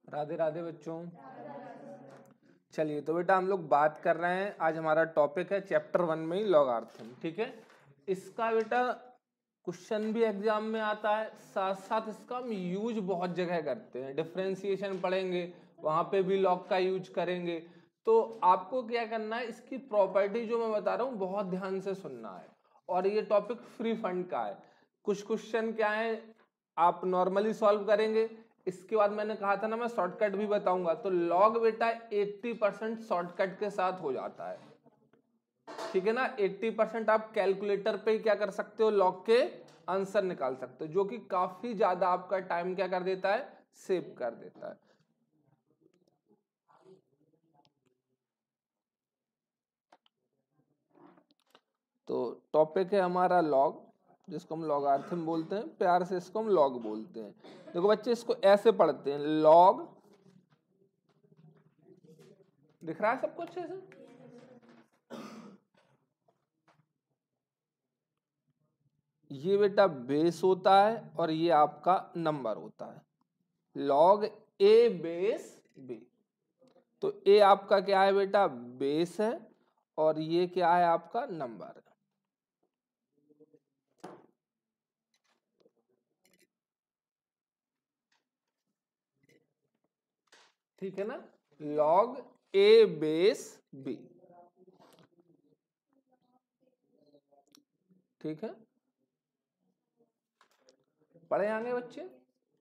राधे राधे बच्चों। चलिए तो बेटा हम लोग बात कर रहे हैं, आज हमारा टॉपिक है चैप्टर 1 में ही लॉगरिथम। ठीक है, इसका बेटा क्वेश्चन भी एग्जाम में आता है, साथ साथ इसका हम यूज बहुत जगह करते हैं। डिफरेंशिएशन पढ़ेंगे वहां पे भी लॉग का यूज करेंगे। तो आपको क्या करना है, इसकी प्रॉपर्टी जो मैं बता रहा हूँ बहुत ध्यान से सुनना है। और ये टॉपिक फ्री फंड का है। कुछ क्वेश्चन क्या है आप नॉर्मली सॉल्व करेंगे, इसके बाद मैंने कहा था ना मैं शॉर्टकट भी बताऊंगा। तो लॉग बेटा 80% शॉर्टकट के साथ हो जाता है। ठीक है ना, 80% आप कैलकुलेटर पे ही क्या कर सकते हो, लॉग के आंसर निकाल सकते हो, जो कि काफी ज्यादा आपका टाइम क्या कर देता है, सेव कर देता है। तो टॉपिक है हमारा लॉग, जिसको हम लॉगरिथम बोलते हैं, प्यार से इसको हम लॉग बोलते हैं। देखो बच्चे इसको ऐसे पढ़ते हैं, लॉग, दिख रहा है सबको अच्छे से? ये बेटा बेस होता है और ये आपका नंबर होता है, लॉग ए बेस बी। तो ए आपका क्या है बेटा, बेस है, और ये क्या है आपका नंबर है। ठीक है ना, लॉग ए बेस बी। ठीक है, पढ़े आगे बच्चे?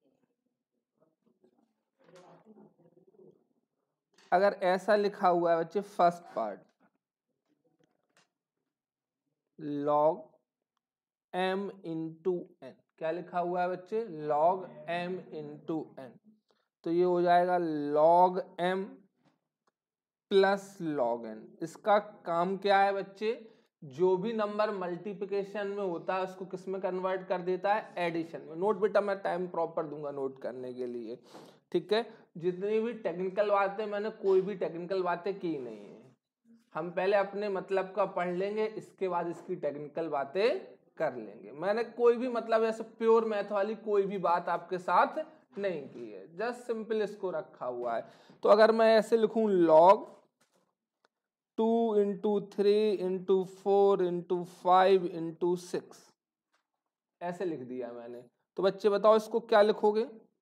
अगर ऐसा लिखा हुआ है बच्चे first part, log m into n, क्या लिखा हुआ है बच्चे, लॉग m इंटू एन, तो ये हो जाएगा log m plus log n। इसका काम क्या है बच्चे, जो भी नंबर मल्टीप्लिकेशन में होता है उसको किस में कन्वर्ट कर देता है, एडिशन में। नोट बेटा मैं टाइम प्रॉपर दूंगा नोट करने के लिए। ठीक है, जितनी भी टेक्निकल बातें, मैंने कोई भी टेक्निकल बातें की नहीं है। हम पहले अपने मतलब का पढ़ लेंगे, इसके बाद इसकी टेक्निकल बातें कर लेंगे। मैंने कोई भी मतलब ऐसे प्योर मैथ वाली कोई भी बात आपके साथ नहीं की है, जस्ट सिंपल इसको रखा हुआ है। तो अगर मैं ऐसे लिखूं, log 2 into 3 into 4 into 5 into 6, ऐसे लिख दिया मैंने। तो बच्चे बताओ इसको क्या लिखोगे,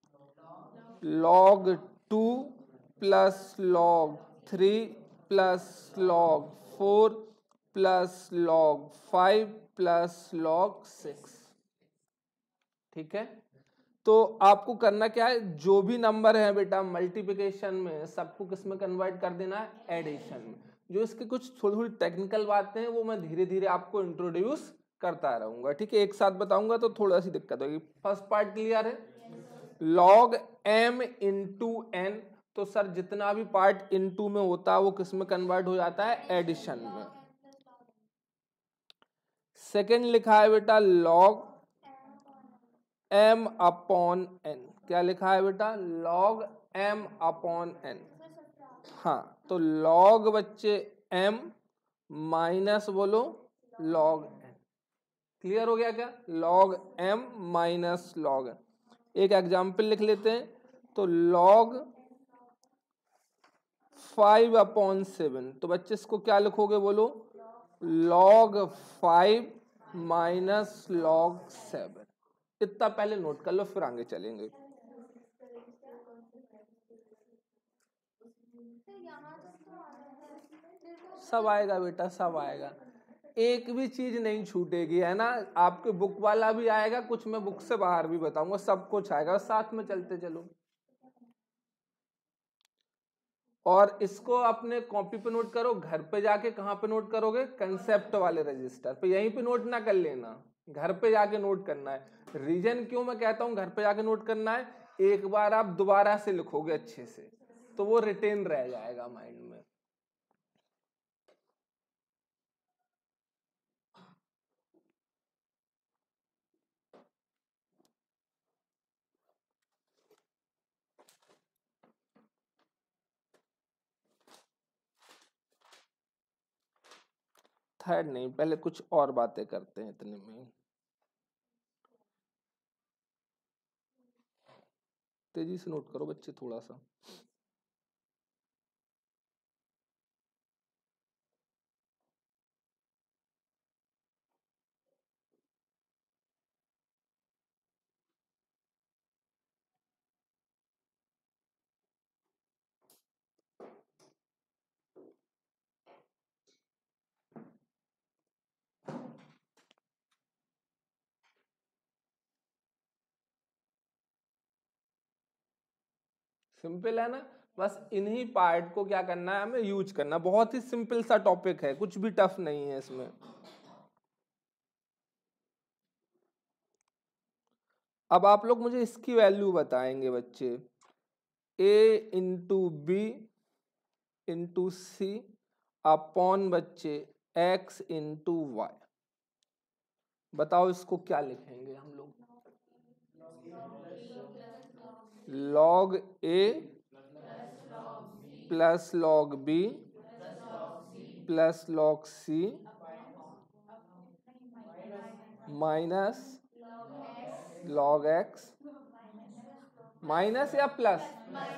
log 2 plus log 3 plus log 4 plus log 5 plus log 6। ठीक है, तो आपको करना क्या है, जो भी नंबर है बेटा मल्टीप्लिकेशन में, सबको किस में कन्वर्ट कर देना है, एडिशन में। जो इसके कुछ थोड़ी थोड़ी टेक्निकल बातें हैं वो मैं धीरे धीरे आपको इंट्रोड्यूस करता रहूंगा। ठीक है, एक साथ बताऊंगा तो थोड़ा सी दिक्कत होगी। फर्स्ट पार्ट क्लियर है, लॉग m इंटू एन। तो सर जितना भी पार्ट इंटू में होता है वो किस में कन्वर्ट हो जाता है, एडिशन में। सेकेंड लिखा है बेटा लॉग m अपॉन n, क्या लिखा है बेटा, लॉग m अपॉन n। हाँ, तो लॉग बच्चे m माइनस बोलो लॉग n। क्लियर हो गया क्या, log m minus log n। एक एग्जाम्पल लिख लेते हैं, तो लॉग 5 अपॉन 7, तो बच्चे इसको क्या लिखोगे बोलो, लॉग 5 माइनस लॉग 7। इतना पहले नोट कर लो फिर आगे चलेंगे। सब आएगा बेटा, सब आएगा, एक भी चीज नहीं छूटेगी, है ना। आपके बुक वाला भी आएगा, कुछ मैं बुक से बाहर भी बताऊंगा, सब कुछ आएगा, साथ में चलते चलो। और इसको अपने कॉपी पे नोट करो, घर पे जाके कहाँ पे नोट करोगे, कंसेप्ट वाले रजिस्टर पे। यहीं पे नोट ना कर लेना, घर पे जाके नोट करना है। रीजन क्यों मैं कहता हूँ घर पे जाके नोट करना है, एक बार आप दोबारा से लिखोगे अच्छे से तो वो रिटेन रह जाएगा माइंड में। थर्ड नहीं, पहले कुछ और बातें करते हैं इतने में। तेजी से नोट करो बच्चे थोड़ा सा। सिंपल है ना, बस इन्हीं पार्ट को क्या करना है हमें यूज करना, बहुत ही सिंपल सा टॉपिक है, कुछ भी टफ नहीं है इसमें। अब आप लोग मुझे इसकी वैल्यू बताएंगे बच्चे, a into b into c upon बच्चे x इंटू वाई। बताओ इसको क्या लिखेंगे हम लोग? log a plus log b plus log c minus log x, minus या प्लस,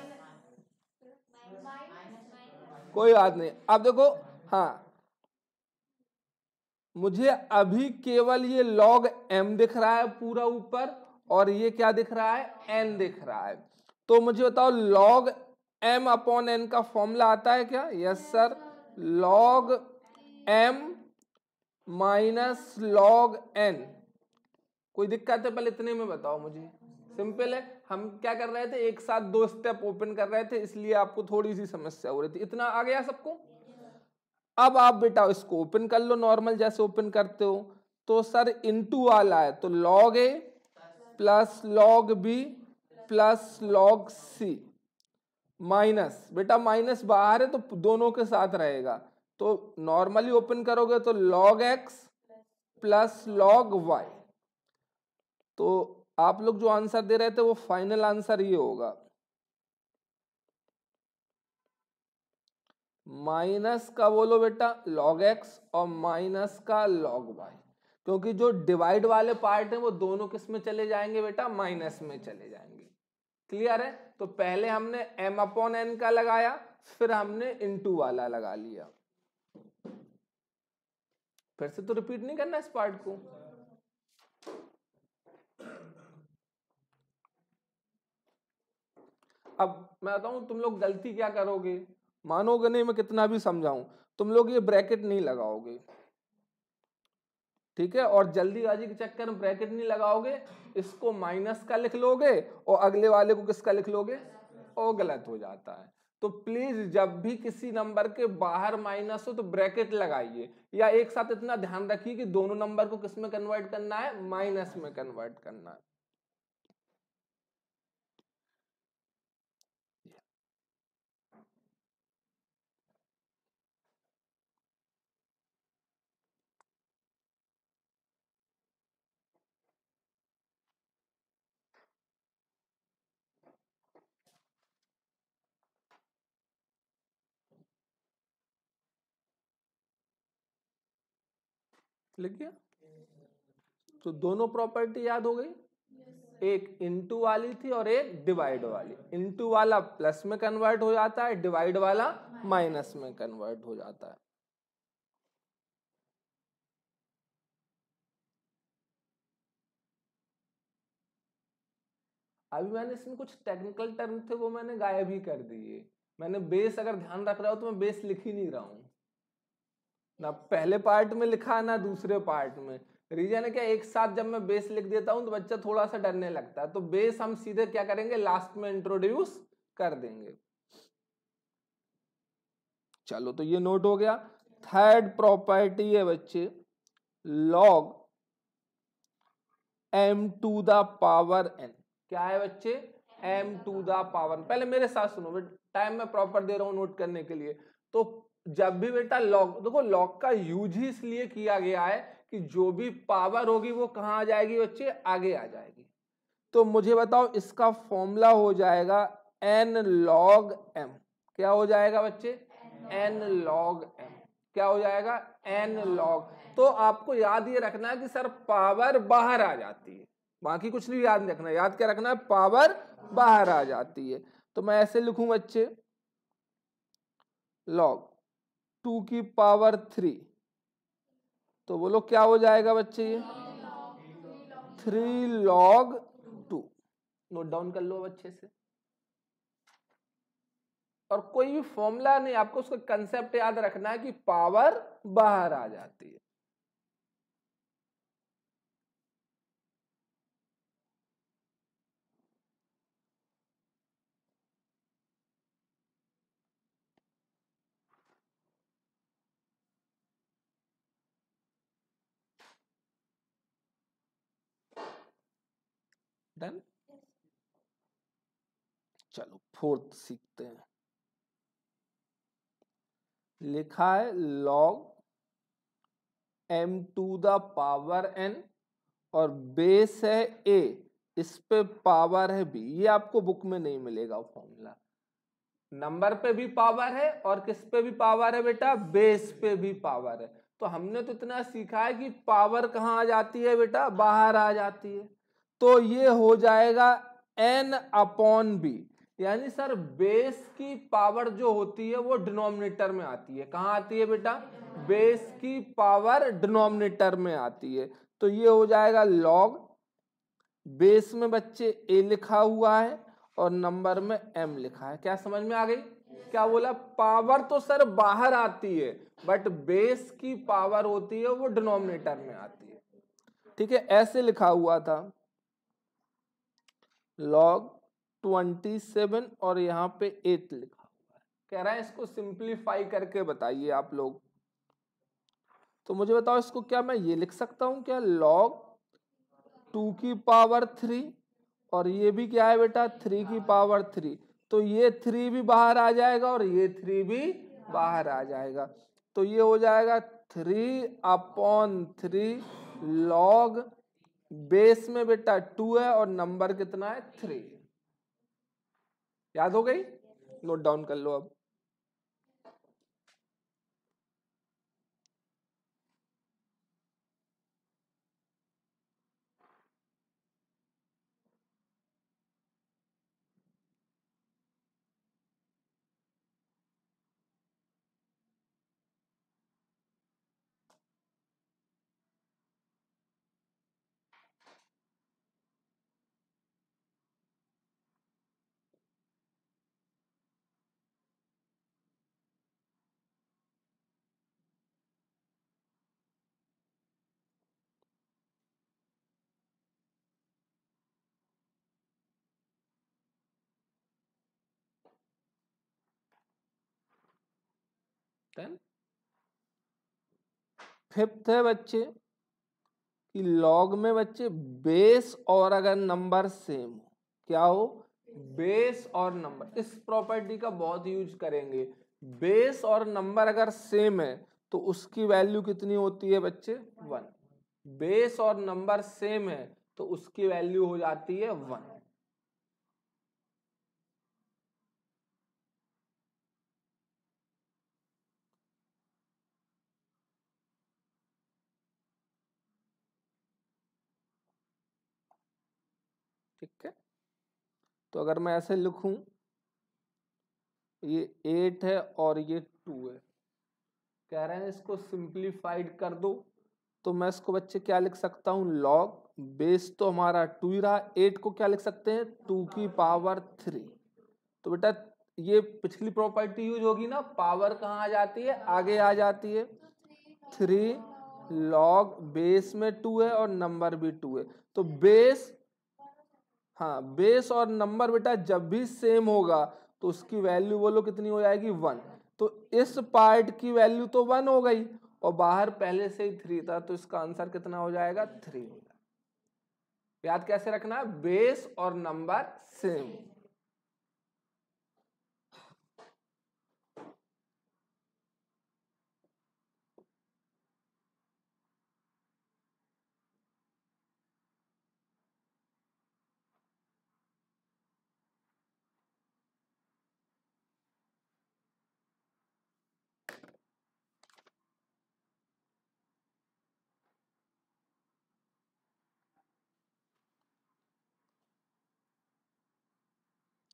कोई बात नहीं। अब देखो, हाँ मुझे अभी केवल ये log m दिख रहा है पूरा ऊपर, और ये क्या दिख रहा है, n दिख रहा है। तो मुझे बताओ log m अपॉन n का फॉर्मूला आता है क्या? Yes sir, log m minus log n। कोई दिक्कत है? पहले इतने में बताओ मुझे। सिंपल है, हम क्या कर रहे थे, एक साथ दो स्टेप ओपन कर रहे थे, इसलिए आपको थोड़ी सी समस्या हो रही थी। इतना आ गया सबको? अब आप बेटा इसको ओपन कर लो नॉर्मल जैसे ओपन करते हो। तो सर इनटू वाला है तो log a plus log b plus log c minus, बेटा माइनस बाहर है तो दोनों के साथ रहेगा, तो नॉर्मली ओपन करोगे तो log x plus log y। तो आप लोग जो आंसर दे रहे थे वो फाइनल आंसर ये होगा, माइनस का बोलो बेटा log x और माइनस का log y, क्योंकि जो डिवाइड वाले पार्ट हैं वो दोनों किस में चले जाएंगे बेटा, माइनस में चले जाएंगे। क्लियर है? तो पहले हमने m अपॉन n का लगाया, फिर हमने इनटू वाला लगा लिया। फिर से तो रिपीट नहीं करना इस पार्ट को। अब मैं बताऊं तुम लोग गलती क्या करोगे, मानोगे नहीं मैं कितना भी समझाऊं, तुम लोग ये ब्रैकेट नहीं लगाओगे, ठीक है? और जल्दीबाजी के चक्कर में ब्रैकेट नहीं लगाओगे, इसको माइनस का लिख लोगे और अगले वाले को किसका लिख लोगे, और गलत हो जाता है। तो प्लीज जब भी किसी नंबर के बाहर माइनस हो तो ब्रैकेट लगाइए, या एक साथ इतना ध्यान रखिए कि दोनों नंबर को किस में कन्वर्ट करना है, माइनस में कन्वर्ट करना है। लिख गया? तो दोनों प्रॉपर्टी याद हो गई, एक इनटू वाली थी और एक डिवाइड वाली। इनटू वाला प्लस में कन्वर्ट हो जाता है, डिवाइड वाला माइनस में कन्वर्ट हो जाता है। अभी मैंने इसमें कुछ टेक्निकल टर्म थे वो मैंने गायब ही कर दिए। मैंने बेस अगर ध्यान रख रहा हो तो मैं बेस लिख ही नहीं रहा हूं, ना पहले पार्ट में लिखा ना दूसरे पार्ट में। रीजन है क्या, एक साथ जब मैं बेस लिख देता हूं तो बच्चा थोड़ा सा डरने लगता है, तो बेस हम सीधे क्या करेंगे, लास्ट में इंट्रोड्यूस कर देंगे। चलो तो ये नोट हो गया। थर्ड प्रॉपर्टी है बच्चे log m to the power n। क्या है बच्चे, m टू द पावर। पहले मेरे साथ सुनो, टाइम में प्रॉपर दे रहा हूं नोट करने के लिए। तो जब भी बेटा log, देखो log का यूज ही इसलिए किया गया है कि जो भी पावर होगी वो कहाँ आ जाएगी बच्चे, आगे आ जाएगी। तो मुझे बताओ इसका फॉर्मूला हो जाएगा n log m। क्या हो जाएगा बच्चे, n log m। क्या हो जाएगा, n log। तो आपको याद ये रखना है कि सर पावर बाहर आ जाती है, बाकी कुछ नहीं याद रखना, याद क्या रखना है, पावर बाहर आ जाती है। तो मैं ऐसे लिखूं बच्चे, log 2 की पावर 3, तो बोलो क्या हो जाएगा बच्चे, ये 3 log 2। नोट डाउन कर लो अच्छे से। और कोई भी फॉर्मूला नहीं, आपको उसका कंसेप्ट याद रखना है कि पावर बाहर आ जाती है। डन। चलो फोर्थ सीखते हैं। लिखा है log m to the power n और बेस है a, इस पे पावर है b। ये आपको बुक में नहीं मिलेगा फॉर्मूला। नंबर पे भी पावर है और किस पे भी पावर है बेटा, बेस पे भी पावर है। तो हमने तो इतना सीखा है कि पावर कहाँ आ जाती है बेटा, बाहर आ जाती है। तो ये हो जाएगा n अपॉन बी, यानी सर बेस की पावर जो होती है वो डिनोमिनेटर में आती है। कहाँ आती है बेटा, बेस की पावर डिनोमिनेटर में आती है। तो ये हो जाएगा log, बेस में बच्चे a लिखा हुआ है और नंबर में m लिखा है। क्या समझ में आ गई, क्या बोला, पावर तो सर बाहर आती है बट बेस की पावर होती है वो डिनोमिनेटर में आती है। ठीक है, ऐसे लिखा हुआ था log 27 और यहाँ पे 8 लिखा हुआ है। कह रहा है इसको सिंप्लीफाई करके बताइए आप लोग। तो मुझे बताओ इसको, क्या मैं ये लिख सकता हूं क्या, log 2 की पावर 3 और ये भी क्या है बेटा 3 की पावर 3, तो ये 3 भी बाहर आ जाएगा और ये 3 भी बाहर आ जाएगा। तो ये हो जाएगा 3 अपॉन 3 log, बेस में बेटा 2 है और नंबर कितना है 3। याद हो गई, नोट डाउन कर लो अब। फिफ्थ है बच्चे कि लॉग में बच्चे बेस और अगर नंबर सेम हो, क्या हो, बेस और नंबर, इस प्रॉपर्टी का बहुत यूज करेंगे। बेस और नंबर अगर सेम है तो उसकी वैल्यू कितनी होती है बच्चे, 1। बेस और नंबर सेम है तो उसकी वैल्यू हो जाती है 1। ठीक है, तो अगर मैं ऐसे लिखूं, ये 8 है और ये 2 है, कह रहे हैं इसको सिंप्लीफाइड कर दो। तो मैं इसको बच्चे क्या लिख सकता हूँ, लॉग, बेस तो हमारा 2 ही रहा, 8 को क्या लिख सकते हैं 2 की पावर 3। तो बेटा ये पिछली प्रॉपर्टी यूज होगी ना, पावर कहाँ आ जाती है, आगे आ जाती है। 3 लॉग, बेस में 2 है और नंबर भी 2 है, तो बेस, हाँ बेस और नंबर बेटा जब भी सेम होगा तो उसकी वैल्यू बोलो कितनी हो जाएगी, 1। तो इस पार्ट की वैल्यू तो 1 हो गई और बाहर पहले से ही 3 था, तो इसका आंसर कितना हो जाएगा, 3 हो जाएगा। याद कैसे रखना है, बेस और नंबर सेम।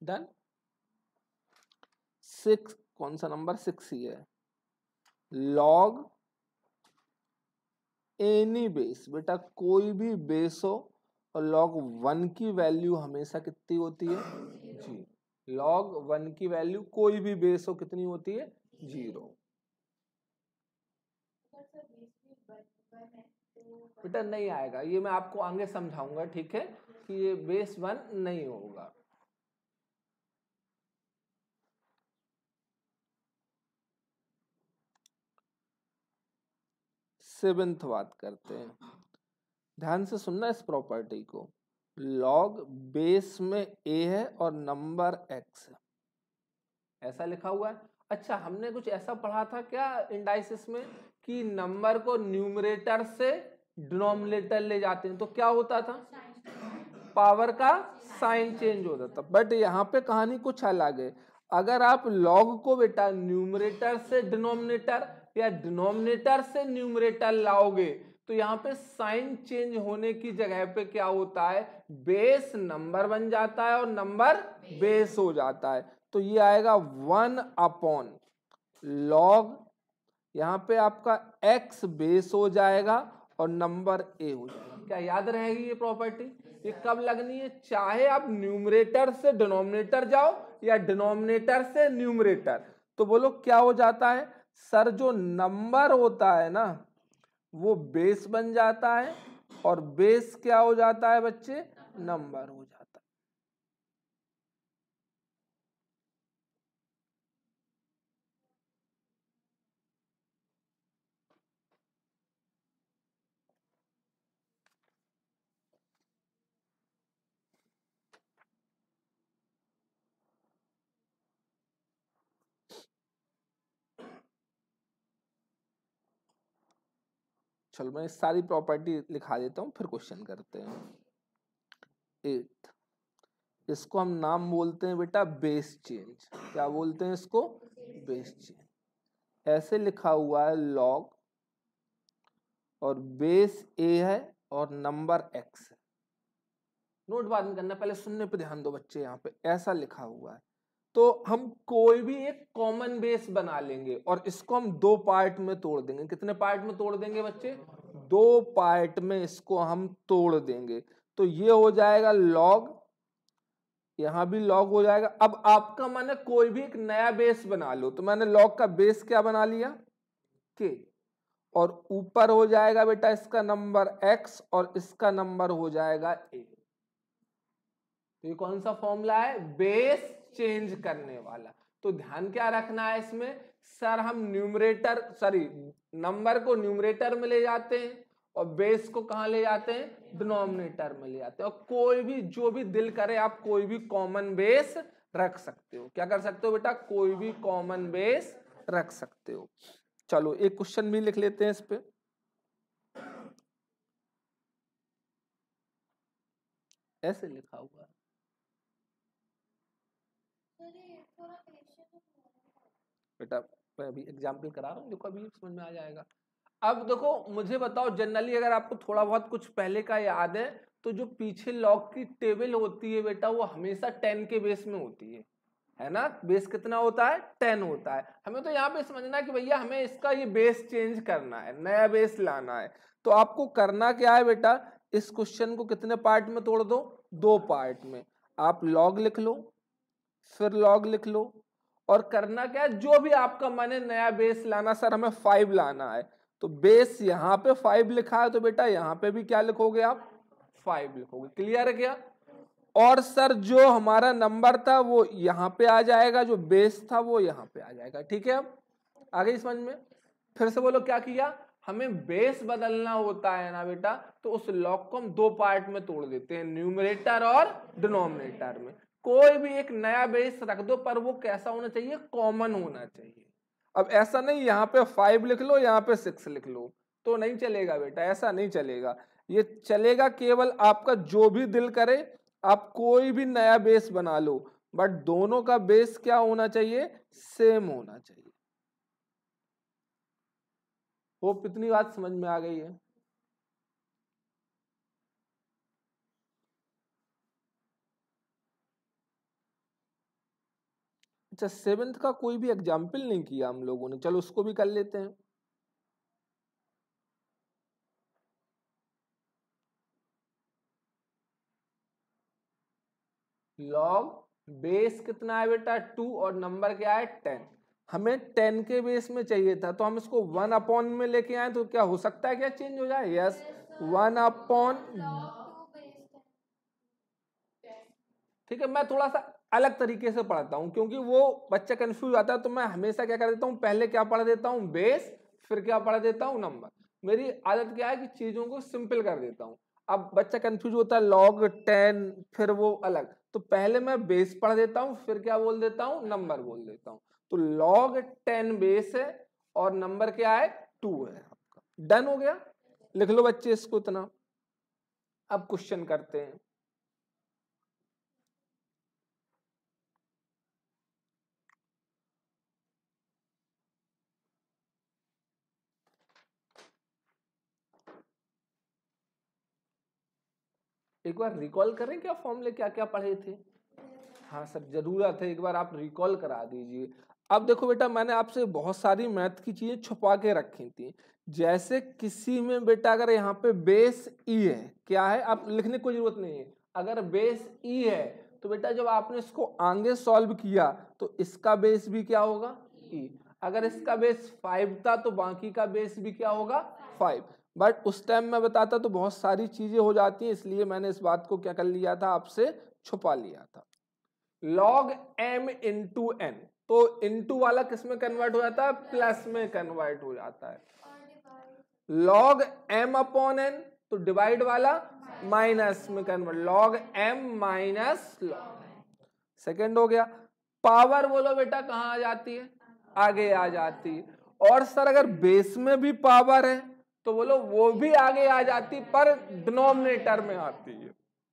डन। 6 कौन सा नंबर 6 ही है। लॉग एनी बेस, बेटा कोई भी बेस हो और लॉग 1 की वैल्यू हमेशा कितनी होती है, जी। लॉग 1 की वैल्यू कोई भी बेस हो कितनी होती है, 0। बेटा नहीं आएगा, ये मैं आपको आगे समझाऊंगा, ठीक है, कि ये बेस 1 नहीं होगा। सेवेंथ बात करते हैं, ध्यान से सुनना इस प्रॉपर्टी को। लॉग बेस में ए है और नंबर एक्स है, ऐसा लिखा हुआ है। अच्छा, हमने कुछ ऐसा पढ़ा था क्या इंडाइसिस में कि नंबर को न्यूमरेटर से डिनोमिनेटर ले जाते हैं तो क्या होता था, पावर का साइन चेंज होता था। बट यहाँ पे कहानी कुछ अलग है। अगर आप लॉग को बेटा न्यूमरेटर से डिनोमिनेटर या डिनोमिनेटर से न्यूमरेटर लाओगे तो यहाँ पे साइन चेंज होने की जगह पे क्या होता है, बेस नंबर बन जाता है और नंबर बेस हो जाता है। तो ये आएगा 1 अपॉन लॉग, यहाँ पे आपका x बेस हो जाएगा और नंबर ए हो जाएगा। क्या याद रहेगी ये प्रॉपर्टी, ये कब लगनी है, चाहे आप न्यूमरेटर से डिनोमिनेटर जाओ या डिनोमिनेटर से न्यूमरेटर। तो बोलो क्या हो जाता है सर, जो नंबर होता है ना वो बेस बन जाता है और बेस क्या हो जाता है बच्चे, नंबर हो जाता है। चलो मैं सारी प्रॉपर्टी लिखा देता हूँ फिर क्वेश्चन करते हैं। 8, इसको हम नाम बोलते हैं बेटा बेस चेंज। क्या बोलते हैं इसको, बेस चेंज। ऐसे लिखा हुआ है लॉग और बेस ए है और नंबर एक्स है। नोट बाद में करना, पहले सुनने पे ध्यान दो बच्चे। यहाँ पे ऐसा लिखा हुआ है तो हम कोई भी एक कॉमन बेस बना लेंगे और इसको हम दो पार्ट में तोड़ देंगे। कितने पार्ट में तोड़ देंगे बच्चे, दो पार्ट में इसको हम तोड़ देंगे। तो ये हो जाएगा लॉग, यहां भी लॉग हो जाएगा। अब आपका मन है कोई भी एक नया बेस बना लो, तो मैंने लॉग का बेस क्या बना लिया, के, और ऊपर हो जाएगा बेटा इसका नंबर एक्स और इसका नंबर हो जाएगा ए। तो ये कौन सा फॉर्मूला है, बेस चेंज करने वाला। तो ध्यान क्या रखना है इसमें, सर हम न्यूमरेटर सॉरी नंबर को न्यूमरेटर में ले जाते हैं और बेस को कहां ले जाते हैं, डिनोमिनेटर में ले जाते हैं। और कोई भी जो भी दिल करे आप कोई भी कॉमन बेस रख सकते हो। क्या कर सकते हो बेटा, कोई भी कॉमन बेस रख सकते हो। चलो एक क्वेश्चन भी लिख लेते हैं इस पे। ऐसे लिखा हुआ है बेटा, मैं अभी एग्जाम्पल करा रहा हूँ, देखो अभी समझ में आ जाएगा। अब देखो मुझे बताओ, जनरली अगर आपको थोड़ा बहुत कुछ पहले का याद है तो जो पीछे लॉग की टेबल होती है बेटा वो हमेशा 10 के बेस में होती है ना। बेस कितना होता है, 10 होता है। हमें तो यहाँ पे समझना है कि भैया हमें इसका ये बेस चेंज करना है, नया बेस लाना है। तो आपको करना क्या है बेटा, इस क्वेश्चन को कितने पार्ट में तोड़ दो, दो पार्ट में। आप लॉग लिख लो फिर लॉग लिख लो, और करना क्या है, जो भी आपका मन है नया बेस लाना, सर हमें 5 लाना है तो बेस यहाँ पे 5 लिखा है तो बेटा यहाँ पे भी क्या लिखोगे आप, 5 लिखोगे। क्लियर है क्या। और सर जो हमारा नंबर था वो यहाँ पे आ जाएगा, जो बेस था वो यहाँ पे आ जाएगा। ठीक है, अब आगे समझ में। फिर से बोलो क्या किया, हमें बेस बदलना होता है ना बेटा, तो उस लॉग को हम दो पार्ट में तोड़ देते हैं, न्यूमरेटर और डिनोमिनेटर में। कोई भी एक नया बेस रख दो पर वो कैसा होना चाहिए, कॉमन होना चाहिए। अब ऐसा नहीं यहाँ पे 5 लिख लो यहाँ पे 6 लिख लो तो नहीं चलेगा बेटा, ऐसा नहीं चलेगा। ये चलेगा केवल आपका जो भी दिल करे आप कोई भी नया बेस बना लो, बट दोनों का बेस क्या होना चाहिए, सेम होना चाहिए। होप इतनी बात समझ में आ गई है। अच्छा, 7th का कोई भी एग्जाम्पल नहीं किया हम लोगों ने, चलो उसको भी कर लेते हैं। लॉग बेस कितना है बेटा 2 और नंबर क्या है 10। हमें 10 के बेस में चाहिए था, तो हम इसको 1 अपॉन में लेके आए तो क्या हो सकता है, क्या चेंज हो जाए? Yes, 1 upon. ठीक है, मैं थोड़ा सा अलग तरीके से पढ़ता हूँ क्योंकि वो बच्चा कंफ्यूज आता है, तो मैं हमेशा क्या कर देता हूँ, पहले क्या पढ़ देता हूँ बेस, फिर क्या पढ़ देता हूँ नंबर। मेरी आदत क्या है कि चीजों को सिंपल कर देता हूँ। अब बच्चा कंफ्यूज होता है, लॉग 10 फिर वो अलग, तो पहले मैं बेस पढ़ देता हूँ, फिर क्या बोल देता हूँ, नंबर बोल देता हूँ। तो लॉग 10 बेस है और नंबर क्या है 2 है आपका। डन हो गया, लिख लो बच्चे इसको इतना। अब क्वेश्चन करते हैं। एक बार रिकॉल करें क्या फॉर्मूले क्या क्या पढ़े थे? हाँ सर, जरूरत है, एक बार आप रिकॉल करा दीजिए। अब देखो बेटा, मैंने आपसे बहुत सारी मैथ की चीजें छुपा के रखी थी। जैसे किसी में बेटा अगर यहाँ पे बेस ई है, क्या है, आप लिखने की कोई जरूरत नहीं है। अगर बेस ई है तो बेटा जब आपने इसको आगे सॉल्व किया तो इसका बेस भी क्या होगा, ई। अगर इसका बेस 5 था तो बाकी का बेस भी क्या होगा, 5। बट उस टाइम मैं बताता तो बहुत सारी चीजें हो जाती हैं, इसलिए मैंने इस बात को क्या कर लिया था, आपसे छुपा लिया था। लॉग m इंटू एन, तो इंटू वाला किस में कन्वर्ट हो जाता है, प्लस में कन्वर्ट हो जाता है। लॉग m अपॉन एन, तो डिवाइड वाला माइनस में convert, log m minus log. Second हो गया। पावर बोलो बेटा कहाँ आ जाती है, आगे आ जाती है। और सर अगर बेस में भी पावर है तो बोलो वो भी आगे आ जाती, पर डिनोमिनेटर में आती है।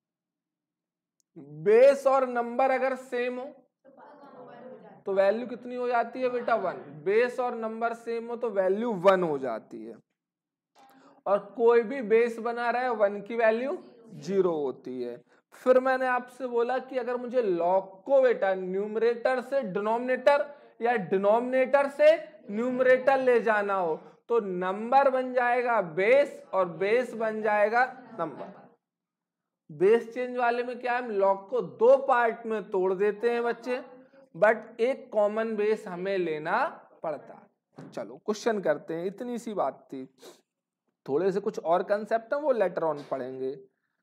बेस और नंबर अगर सेम हो तो वैल्यू कितनी हो जाती है बेटा, 1। बेस और नंबर सेम हो तो वैल्यू 1 हो जाती है। और कोई भी बेस बना रहा है 1 की वैल्यू 0 होती है। फिर मैंने आपसे बोला कि अगर मुझे लॉग को बेटा न्यूमरेटर से डिनोमिनेटर या डिनोमिनेटर से न्यूमरेटर ले जाना हो तो नंबर बन जाएगा बेस और बेस बन जाएगा नंबर। बेस चेंज वाले में क्या है, हम लॉग को 2 पार्ट में तोड़ देते हैं बच्चे, बट एक कॉमन बेस हमें लेना पड़ता है। चलो क्वेश्चन करते हैं, इतनी सी बात थी। थोड़े से कुछ और कंसेप्ट हैं वो लेटर ऑन पढ़ेंगे।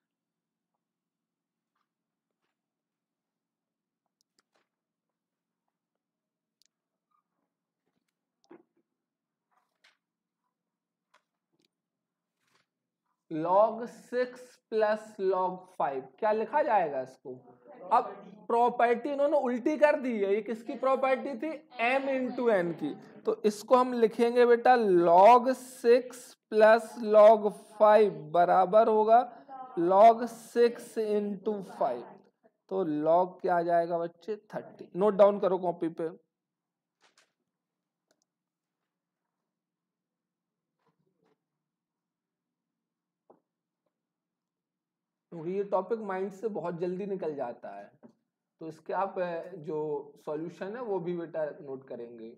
log 6 प्लस log 5 क्या लिखा जाएगा इसको? अब प्रॉपर्टी इन्होंने उल्टी कर दी है, ये किसकी प्रॉपर्टी थी, m इंटू एन की। तो इसको हम लिखेंगे बेटा log 6 प्लस log 5 बराबर होगा log 6 इंटू 5। तो log क्या आ जाएगा बच्चे 30। नोट डाउन करो कॉपी पे। क्योंकि ये टॉपिक माइंड से बहुत जल्दी निकल जाता है, तो इसके आप जो सॉल्यूशन है वो भी बेटा नोट करेंगे।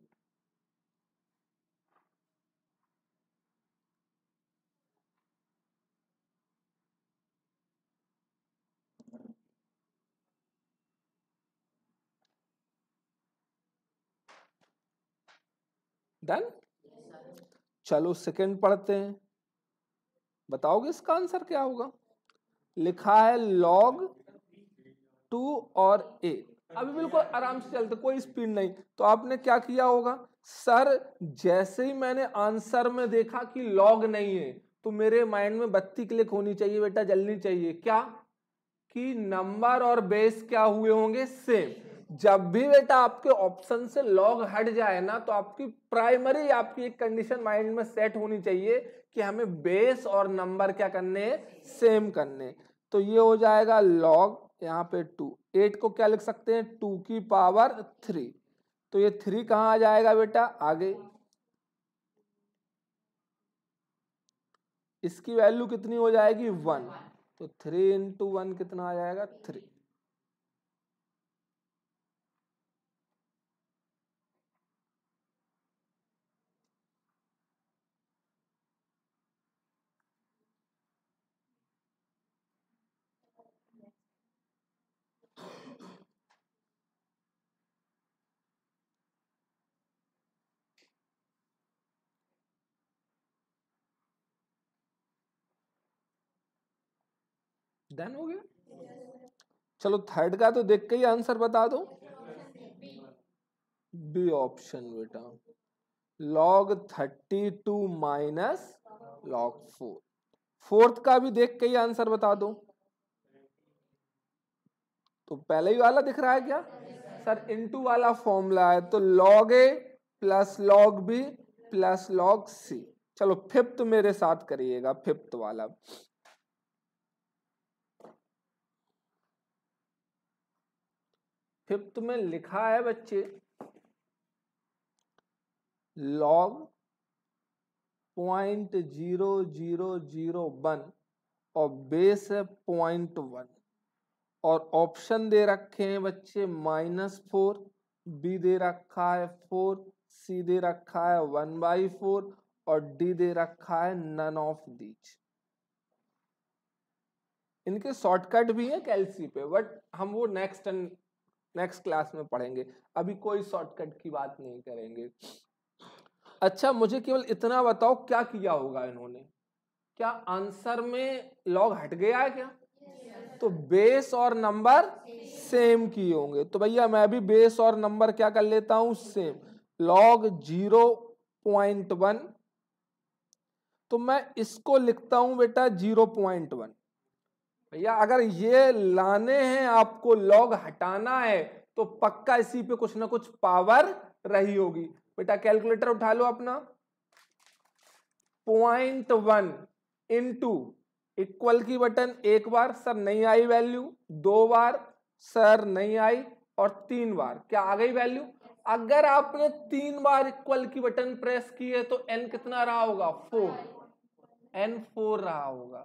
डन। चलो सेकंड पढ़ते हैं, बताओगे इसका आंसर क्या होगा। लिखा है log 2 और 8। अभी बिल्कुल आराम से चलते, कोई स्पीड नहीं। तो आपने क्या किया होगा, सर जैसे ही मैंने आंसर में देखा कि log नहीं है तो मेरे माइंड में बत्ती क्लिक होनी चाहिए बेटा, जलनी चाहिए, क्या कि नंबर और बेस क्या हुए होंगे, सेम। जब भी बेटा आपके ऑप्शन से लॉग हट जाए ना तो आपकी प्राइमरी आपकी एक कंडीशन माइंड में सेट होनी चाहिए कि हमें बेस और नंबर क्या करने हैं, सेम करने। तो ये हो जाएगा लॉग, यहाँ पे 2, 8 को क्या लिख सकते हैं 2 की पावर 3। तो ये 3 कहाँ आ जाएगा बेटा, आगे। इसकी वैल्यू कितनी हो जाएगी 1, तो 3 इंटू 1 कितना आ जाएगा 3। डन हो गया। चलो थर्ड का तो देख के ही आंसर बता दो। बी ऑप्शन बेटा, log 32 माइनस log 4। फोर्थ का भी देख के ही आंसर बता दो। तो पहले ही वाला दिख रहा है क्या सर, इनटू वाला फॉर्मूला है, तो log a plus log b plus log c। चलो फिफ्थ मेरे साथ करिएगा, फिफ्थ वाला। फिफ्थ में लिखा है बच्चे log 0.0001 और बेस है 0.1 और ऑप्शन दे रखे हैं बच्चे -4, बी दे रखा है 4, सी दे रखा है 1/4 और डी दे रखा है नन ऑफ दीज। इनके शॉर्टकट भी है कैलसी पे, बट हम वो नेक्स्ट क्लास में पढ़ेंगे, अभी कोई शॉर्टकट की बात नहीं करेंगे। अच्छा मुझे केवल इतना बताओ क्या किया होगा इन्होंने, क्या आंसर में लॉग हट गया है क्या? तो बेस और नंबर सेम किए होंगे, तो भैया मैं भी बेस और नंबर क्या कर लेता हूं, सेम। log 0.1, तो मैं इसको लिखता हूं बेटा 0.1। भैया अगर ये लाने हैं आपको, लॉग हटाना है, तो पक्का इसी पे कुछ ना कुछ पावर रही होगी। बेटा कैलकुलेटर उठा लो अपना, 0.1 इंटू इक्वल की बटन एक बार, सर नहीं आई वैल्यू, दो बार सर नहीं आई, और तीन बार क्या आ गई वैल्यू। अगर आपने तीन बार इक्वल की बटन प्रेस की है तो एन कितना रहा होगा, 4, एन 4 रहा होगा।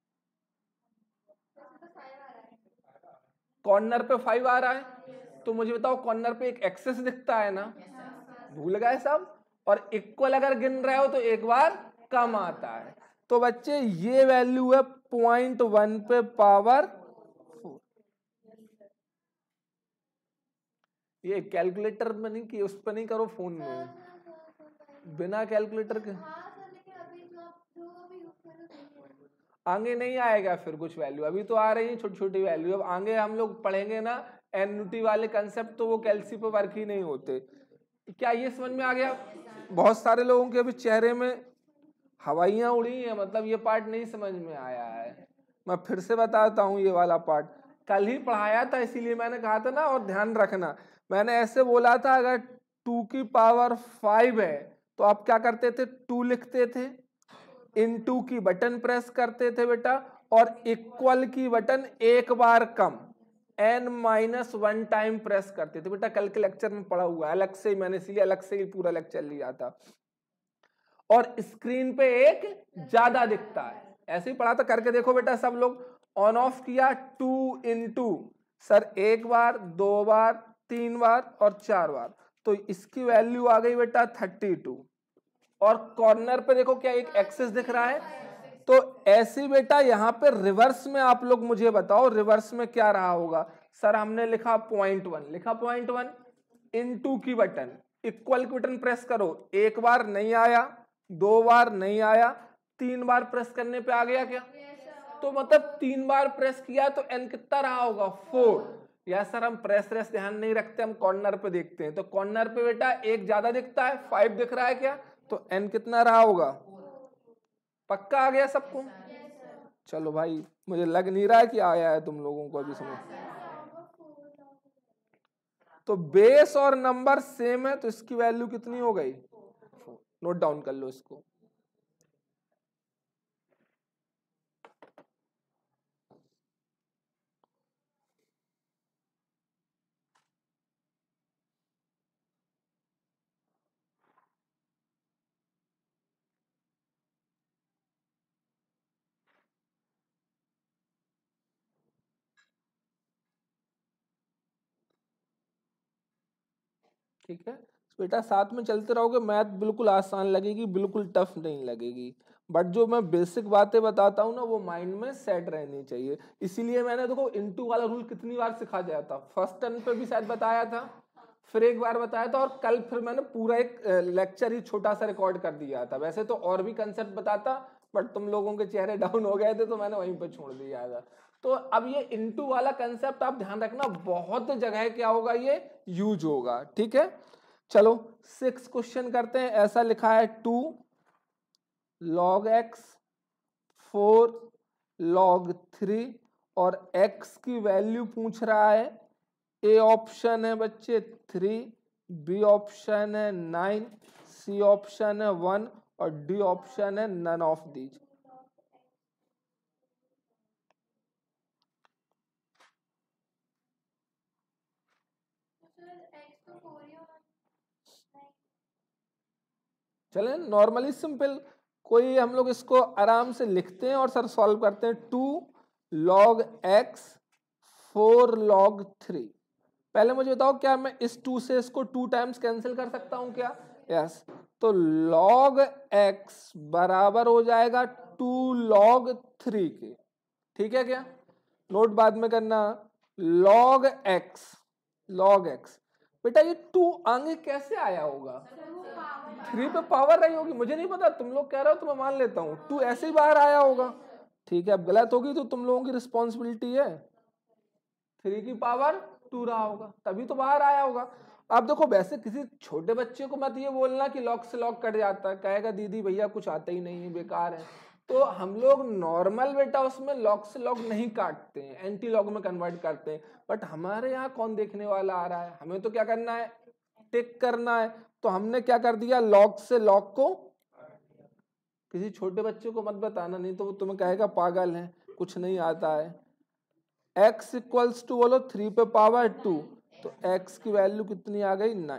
कॉर्नर पे 5 आ रहा है, तो मुझे बताओ कॉर्नर पे एक एक्सेस दिखता है ना, भूल गए सब। और इक्वल अगर गिन रहे हो तो एक बार कम आता है, तो बच्चे ये वैल्यू है 0.1 पे पावर 4। ये कैलकुलेटर में नहीं कि उस पर नहीं करो, फोन में बिना कैलकुलेटर के आगे नहीं आएगा फिर कुछ वैल्यू, अभी तो आ रही है छोटी छोटी वैल्यू, अब आगे हम लोग पढ़ेंगे ना एन्युटी वाले कंसेप्ट, तो वो कैलसी पे वर्क ही नहीं होते। क्या ये समझ में आ गया? बहुत सारे लोगों के अभी चेहरे में हवाइयां उड़ी हैं, मतलब ये पार्ट नहीं समझ में आया है। मैं फिर से बताता हूँ, ये वाला पार्ट कल ही पढ़ाया था, इसीलिए मैंने कहा था ना, और ध्यान रखना मैंने ऐसे बोला था, अगर 2 की पावर 5 है तो आप क्या करते थे, 2 लिखते थे, इनटू की बटन प्रेस करते थे बेटा, और इक्वल की बटन एक बार कम n-1 टाइम प्रेस करते थे। बेटा कल के लेक्चर में पढ़ा हुआ है, अलग से ही मैंने, इसीलिए अलग से ही पूरा लेक्चर लिया था। और स्क्रीन पे एक ज्यादा दिखता है, ऐसे ही पढ़ा था, करके देखो बेटा सब लोग। ऑन ऑफ किया 2 इंटू, सर एक बार, दो बार, तीन बार और चार बार, तो इसकी वैल्यू आ गई बेटा 32। और कॉर्नर पे देखो क्या एक एक्सेस दिख रहा है, तो ऐसे बेटा यहाँ पे रिवर्स में आप लोग मुझे बताओ, रिवर्स में क्या रहा होगा। सर हमने लिखा 0.1, लिखा 0.1 इनटू की बटन, इक्वल की बटन प्रेस करो, एक बार नहीं आया, दो बार नहीं आया, तीन बार प्रेस करने पे आ गया क्या? तो मतलब तीन बार प्रेस किया तो एन कितना रहा होगा, 4। या सर हम प्रेस ध्यान नहीं रखते, हम कॉर्नर पे देखते हैं, तो कॉर्नर पे बेटा एक ज्यादा दिखता है, 5 दिख रहा है क्या, तो एन कितना रहा होगा। पक्का आ गया सबको? चलो भाई, मुझे लग नहीं रहा है कि आया है तुम लोगों को अभी समझ। तो बेस और नंबर सेम है, तो इसकी वैल्यू कितनी हो गई, नोट डाउन कर लो इसको। ठीक है बेटा, साथ में चलते रहोगे, मैथ बिल्कुल आसान लगेगी, बिल्कुल टफ नहीं लगेगी, बट जो मैं बेसिक बातें बताता हूँ ना, वो माइंड में सेट रहनी चाहिए। इसीलिए मैंने देखो इनटू वाला रूल कितनी बार सिखा दिया था, फर्स्ट टर्न पे भी शायद बताया था, फिर एक बार बताया था, और कल फिर मैंने पूरा एक लेक्चर ही छोटा सा रिकॉर्ड कर दिया था। वैसे तो और भी कंसेप्ट बताता, बट तुम लोगों के चेहरे डाउन हो गए थे, तो मैंने वहीं पर छोड़ दिया था। तो अब ये इनटू वाला कंसेप्ट आप ध्यान रखना, बहुत जगह क्या होगा ये यूज होगा, ठीक है। चलो 6 क्वेश्चन करते हैं। ऐसा लिखा है 2 log x 4 log 3 और x की वैल्यू पूछ रहा है। ए ऑप्शन है बच्चे 3, बी ऑप्शन है 9, सी ऑप्शन है 1 और डी ऑप्शन है नन ऑफ दीज। चले नॉर्मली सिंपल, कोई हम लोग इसको आराम से लिखते हैं और सर सॉल्व करते हैं। 2 log x 4 log 3। पहले मुझे बताओ क्या मैं इस 2 से इसको 2 टाइम्स कैंसिल कर सकता हूं क्या? यस। तो log x बराबर हो जाएगा 2 log 3 के, ठीक है क्या? नोट बाद में करना। log x बेटा ये 2 आगे कैसे आया होगा? 3 पे पावर रही होगी, मुझे नहीं पता, तुम लोग कह रहे हो तो मैं मान लेता हूँ 2 ऐसे ही बाहर आया होगा, ठीक है। अब गलत होगी तो तुम लोगों की रिस्पॉन्सिबिलिटी है। 3 की पावर 2 रहा होगा तभी तो बाहर आया होगा। अब देखो वैसे किसी छोटे बच्चे को मत ये बोलना कि लॉक से लॉक कट जाता है, कहेगा दीदी भैया कुछ आता ही नहीं है, बेकार है। तो हम लोग नॉर्मल बेटा उसमें लॉक से लॉक नहीं काटते हैं, एंटी लॉक में कन्वर्ट करते हैं। बट हमारे यहाँ कौन देखने वाला आ रहा है, हमें तो क्या करना है, टिक करना है। तो हमने क्या कर दिया, लॉक से लॉक को। किसी छोटे बच्चे को मत बताना, नहीं तो वो तुम्हें कहेगा पागल है, कुछ नहीं आता है। x इक्वल्स टू बोलो 3 पे पावर 2, तो x की वैल्यू कितनी आ गई 9।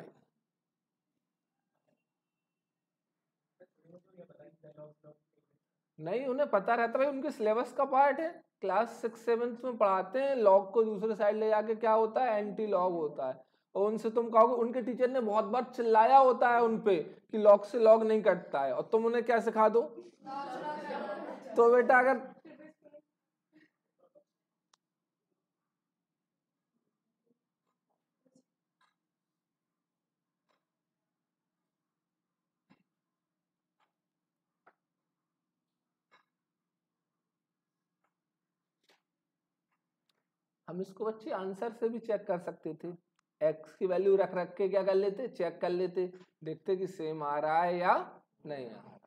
नहीं उन्हें पता रहता भाई, उनके सिलेबस का पार्ट है, क्लास 6-7 में पढ़ाते हैं लॉग को दूसरे साइड ले जाके क्या होता है, एंटी लॉग होता है। और उनसे तुम कहोगे, उनके टीचर ने बहुत बार चिल्लाया होता है उनपे कि लॉग से लॉग नहीं कटता है, और तुम उन्हें क्या सिखा दो। तो बेटा अगर हम इसको बच्चे आंसर से भी चेक कर सकते थे, एक्स की वैल्यू रख रख के क्या कर लेते, चेक कर लेते, देखते कि सेम आ रहा है या नहीं आ रहा।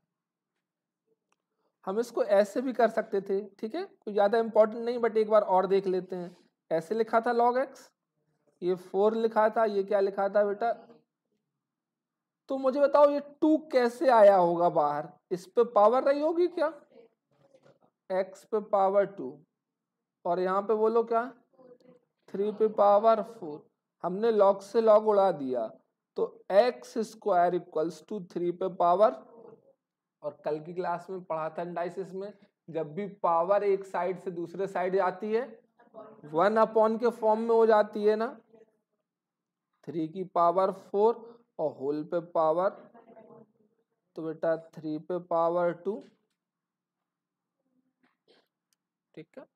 हम इसको ऐसे भी कर सकते थे, ठीक है, कोई ज्यादा इंपॉर्टेंट नहीं, बट एक बार और देख लेते हैं। ऐसे लिखा था log x, ये 4 लिखा था, ये क्या लिखा था बेटा। तो मुझे बताओ ये 2 कैसे आया होगा बाहर, इस पे पावर रही होगी क्या, x पे पावर 2, और यहाँ पे बोलो क्या 3 पे पावर 4। हमने log से log उड़ा दिया, तो x स्क्वायर इक्वल्स टू 3 पे पावर। और कल की क्लास में पढ़ा था एनालिसिस में, जब भी पावर एक साइड से दूसरे साइड जाती है 1 अपॉन के फॉर्म में हो जाती है ना, 3 की पावर 4 और होल पे पावर, तो बेटा 3 पे पावर 2, ठीक है,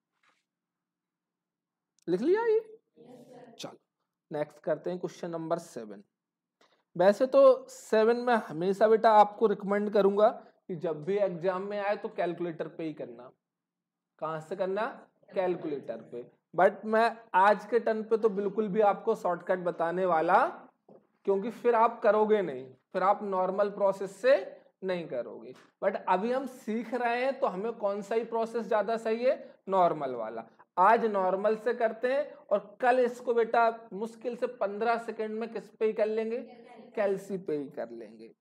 लिख लिया ये। चलो नेक्स्ट करते हैं क्वेश्चन नंबर 7। वैसे तो 7 में हमेशा बेटा आपको रिकमेंड करूंगा कि जब भी एग्जाम में आए तो कैलकुलेटर पे ही करना। कहां से करना, कैलकुलेटर पे। बट मैं आज के टर्न पे तो बिल्कुल भी आपको शॉर्टकट बताने वाला, क्योंकि फिर आप करोगे नहीं, फिर आप नॉर्मल प्रोसेस से नहीं करोगे। बट अभी हम सीख रहे हैं तो हमें कौन सा ही प्रोसेस ज्यादा सही है, नॉर्मल वाला। आज नॉर्मल से करते हैं और कल इसको बेटा मुश्किल से 15 सेकंड में किस पे ही कर लेंगे, कैलसी पे ही कर लेंगे।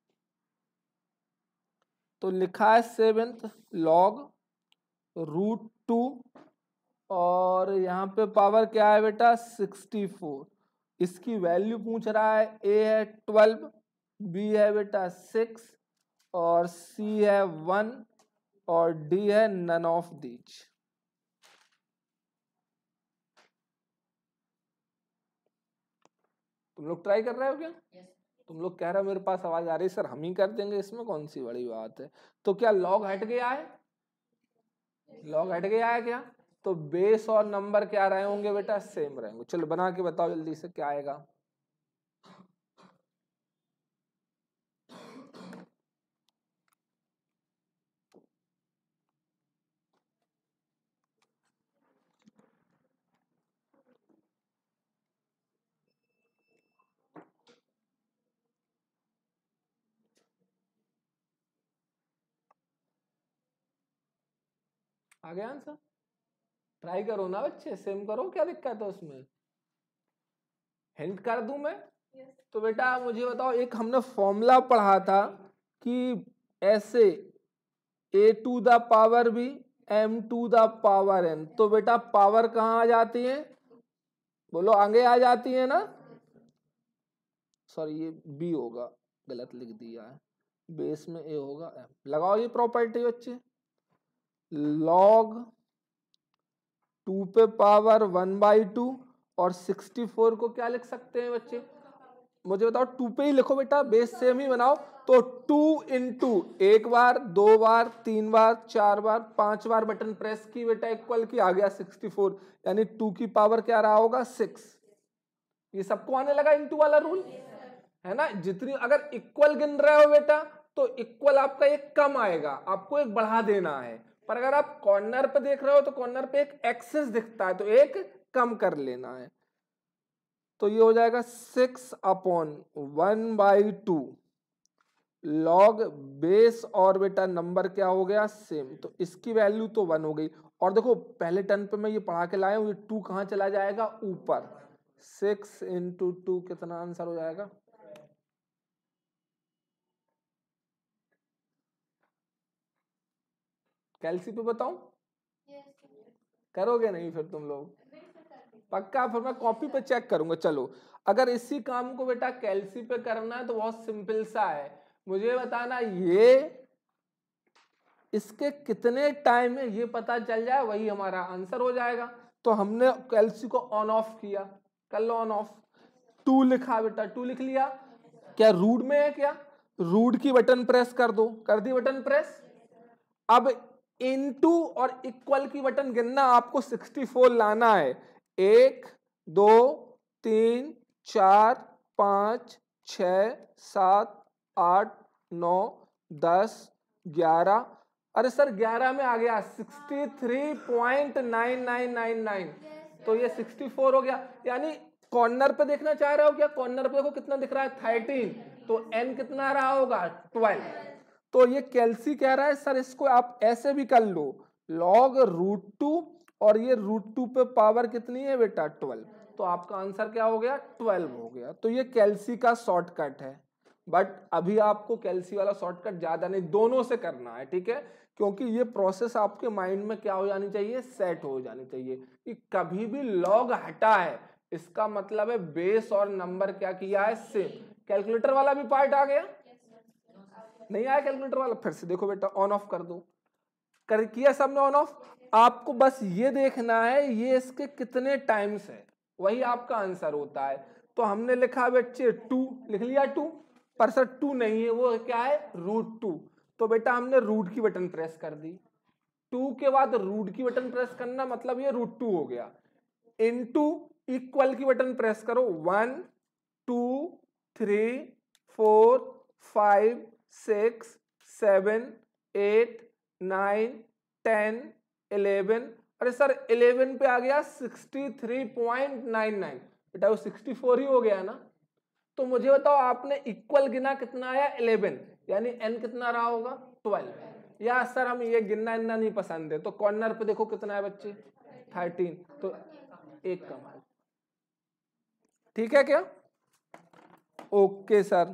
तो लिखा है 7th log √2, और यहाँ पे पावर क्या है बेटा 64। इसकी वैल्यू पूछ रहा है, ए है 12, बी है बेटा 6 और सी है 1 और डी है नन ऑफ दीज। तुम लोग ट्राई कर रहे हो क्या? तुम लोग कह रहे हो मेरे पास आवाज आ रही है, सर हम ही कर देंगे, इसमें कौन सी बड़ी बात है। तो क्या लॉग हट गया है, लॉग हट गया है क्या? तो बेस और नंबर क्या रहे होंगे बेटा, सेम रहेंगे। चलो बना के बताओ जल्दी से क्या आएगा। आ गया आंसर? ट्राई करो ना बच्चे, सेम करो, क्या दिक्कत है उसमें? हिंट कर दूं मैं? तो बेटा मुझे बताओ, एक हमने फॉर्मूला पढ़ा था कि ऐसे a to the power b m to the power n, तो बेटा पावर कहाँ आ जाती है? बोलो, आगे आ जाती है ना? सॉरी ये b होगा, गलत लिख दिया है, बेस में a होगा m। लगाओ ये प्रॉपर्टी बच्चे, log 2 पे पावर 1/2 और 64 को क्या लिख सकते हैं बच्चे? मुझे बताओ, 2 पे ही लिखो बेटा, बेस सेम ही बनाओ। तो 2 इंटू, एक बार, 2 बार, 3 बार, 4 बार, 5 बार बटन प्रेस की बेटा, इक्वल की, आ गया 64, यानी 2 की पावर क्या रहा होगा? 6। ये सबको आने लगा इंटू वाला रूल, है ना? जितनी अगर इक्वल गिन रहे हो बेटा, तो इक्वल आपका एक कम आएगा, आपको एक बढ़ा देना है। पर अगर आप कॉर्नर पे देख रहे हो तो कॉर्नर पे एक एक्सेस दिखता है, तो एक कम कर लेना है। तो ये हो जाएगा 6/1/2 लॉग बेस, और बेटा नंबर क्या हो गया? सेम। तो इसकी वैल्यू तो 1 हो गई। और देखो पहले टर्न पे मैं ये पढ़ा के लाया हूं, ये 2 कहां चला जाएगा? ऊपर। 6 इंटू 2 कितना आंसर हो जाएगा? कैलसी पे बताऊं? करोगे नहीं फिर तुम लोग? पक्का? फिर मैं कॉपी पे चेक करूंगा। चलो, अगर इसी काम को बेटा कैलसी पे करना है तो बहुत सिंपल सा है, मुझे बताना ये इसके कितने टाइम में ये पता चल जाए, वही हमारा आंसर हो जाएगा। तो हमने कैलसी को ऑन ऑफ किया, कर लो ऑन ऑफ। 2 लिखा बेटा, 2 लिख लिया, क्या रूट में है? क्या रूट की बटन प्रेस कर दो, कर दी बटन प्रेस। अब इनटू और इक्वल की बटन गिनना, आपको 64 लाना है। 1 2 3 4 5 6 7 8 9 10 11। अरे सर 11 में आ गया 63.9999, तो ये 64 हो गया। यानी कॉर्नर पे देखना चाह रहे हो क्या? कॉर्नर पे देखो कितना दिख रहा है? 13, तो n कितना रहा होगा? 12। तो ये कैलसी कह रहा है सर इसको आप ऐसे भी कर लो, log √2, और ये √2 पे पावर कितनी है बेटा? 12। तो आपका आंसर क्या हो गया? 12 हो गया। तो ये कैलसी का शॉर्टकट है, बट अभी आपको कैलसी वाला शॉर्टकट ज्यादा नहीं, दोनों से करना है, ठीक है? क्योंकि ये प्रोसेस आपके माइंड में क्या हो जानी चाहिए? सेट हो जानी चाहिए कि कभी भी लॉग हटा है, इसका मतलब है बेस और नंबर क्या किया है? सेम। कैलकुलेटर वाला भी पार्ट आ गया? नहीं आया कैलकुलेटर वाला? फिर से देखो बेटा, ऑन ऑफ कर दो। कर किया सबने ऑन ऑफ? आपको बस ये देखना है ये इसके कितने टाइम्स है, वही आपका आंसर होता है। तो हमने लिखा बच्चे 2, लिख लिया 2, पर सर 2 नहीं है, वो क्या है? √2। तो बेटा हमने रूट की बटन प्रेस कर दी, 2 के बाद रूट की बटन प्रेस करना, मतलब ये √2 हो गया। इनटू इक्वल की बटन प्रेस करो, 1 2 3 4 5 6 7 8 9 10 11। अरे सर 11 पे आ गया 63.99, बेटा वो 64 ही हो गया ना? तो मुझे बताओ, आपने इक्वल गिना, कितना आया? 11, यानी n कितना रहा होगा? 12। या सर हम ये गिनना इतना नहीं पसंद है, तो कॉर्नर पे देखो कितना है बच्चे? 13, तो एक कम है। ठीक है क्या? ओके सर,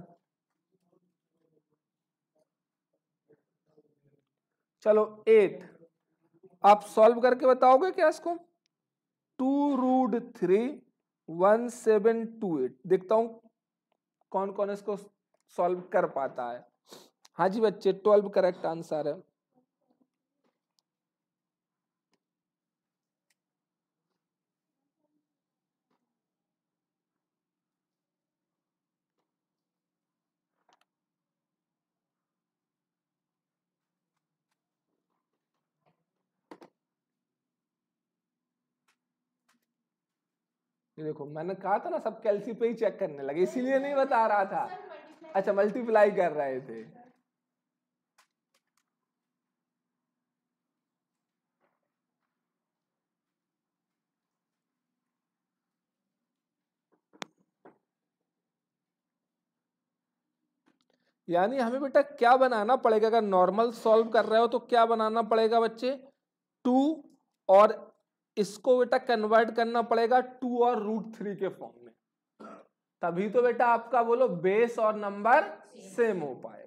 चलो 8 आप सॉल्व करके बताओगे क्या इसको? 2√3 1728, देखता हूं कौन कौन इसको सॉल्व कर पाता है। हाँ जी बच्चे, 12 करेक्ट आंसर है। ये देखो, मैंने कहा था ना सब कैलसी पे ही चेक करने लगे, इसीलिए नहीं बता रहा था। अच्छा, मल्टीप्लाई कर रहे थे। यानी हमें बेटा क्या बनाना पड़ेगा? अगर नॉर्मल सॉल्व कर रहे हो तो क्या बनाना पड़ेगा बच्चे? 2 और इसको बेटा कन्वर्ट करना पड़ेगा 2 और √3 के फॉर्म में, तभी तो बेटा आपका बोलो बेस और नंबर सेम हो पाएगा।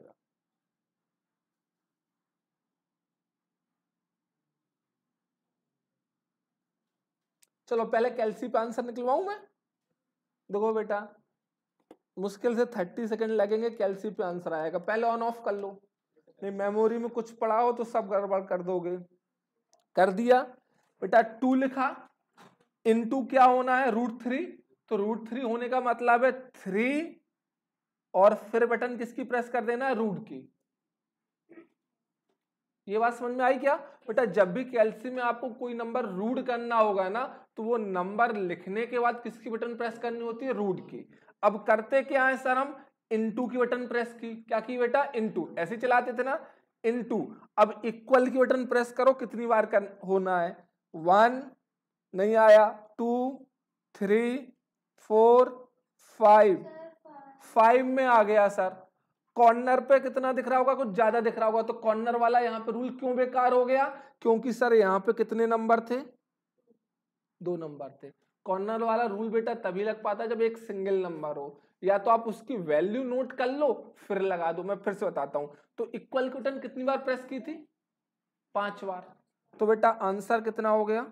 चलो पहले कैलसी पे आंसर निकलवाऊं मैं। देखो बेटा मुश्किल से 30 सेकंड लगेंगे, कैलसी पे आंसर आएगा। पहले ऑन ऑफ कर लो, नहीं मेमोरी में कुछ पड़ा हो तो सब गड़बड़ कर दोगे। कर दिया बेटा, 2 लिखा, इनटू क्या होना है √3, तो √3 होने का मतलब है 3 और फिर बटन किसकी प्रेस कर देना है, रूट की। ये बात समझ में आई क्या बेटा? जब भी कैलसी में आपको कोई नंबर रूट करना होगा ना, तो वो नंबर लिखने के बाद किसकी बटन प्रेस करनी होती है, रूट की। अब करते क्या है सर, हम इनटू की बटन प्रेस की, क्या की बेटा, इनटू, ऐसे चलाते थे ना, इनटू। अब इक्वल की बटन प्रेस करो, कितनी बार होना है, 1 नहीं आया, 2 3 4 5 में आ गया सर। कॉर्नर पे कितना दिख रहा होगा, कुछ ज्यादा दिख रहा होगा, तो कॉर्नर वाला यहाँ पे रूल क्यों बेकार हो गया, क्योंकि सर यहाँ पे कितने नंबर थे, 2 नंबर थे। कॉर्नर वाला रूल बेटा तभी लग पाता है जब एक सिंगल नंबर हो, या तो आप उसकी वैल्यू नोट कर लो फिर लगा दो। मैं फिर से बताता हूं, तो इक्वल की बटन कितनी बार प्रेस की थी, 5 बार। तो बेटा आंसर कितना हो गया,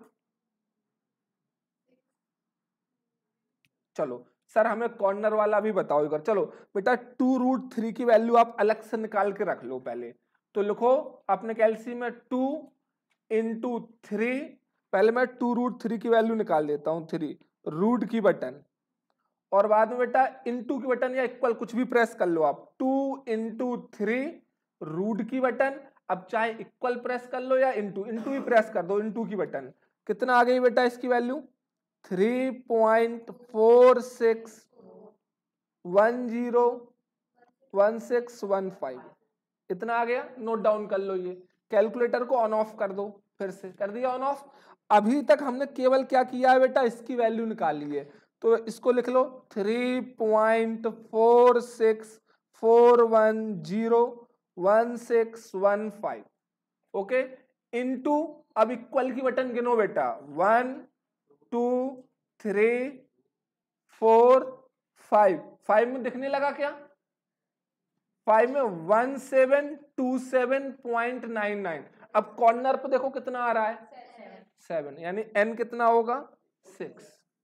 चलो सर हमें कॉर्नर वाला भी बताओ इधर। चलो बेटा 2√3 की वैल्यू आप अलग से निकाल के रख लो पहले, तो लिखो अपने कैलसी में 2 × 3, पहले मैं 2√3 की वैल्यू निकाल देता हूं, 3 रूट की बटन, और बाद में बेटा इनटू की बटन या इक्वल कुछ भी प्रेस कर लो आप, 2 × 3 रूट की बटन। अब चाहे इक्वल प्रेस कर लो या इनटू ही प्रेस कर दो, इनटू की बटन। कितना आ गई बेटा इसकी वैल्यू, 3.46101615, इतना आ गया। नोट डाउन कर लो, ये कैलकुलेटर को ऑन ऑफ कर दो, फिर से कर दिया ऑन ऑफ। अभी तक हमने केवल क्या किया है बेटा, इसकी वैल्यू निकाली है, तो इसको लिख लो 3.4641011615, ओके, इनटू, अब इक्वल की बटन गिनो बेटा, 1 2 3 4 5 में दिखने लगा क्या, 5 में 1727.99। अब कॉर्नर पे देखो कितना आ रहा है, 7, यानी n कितना होगा, 6।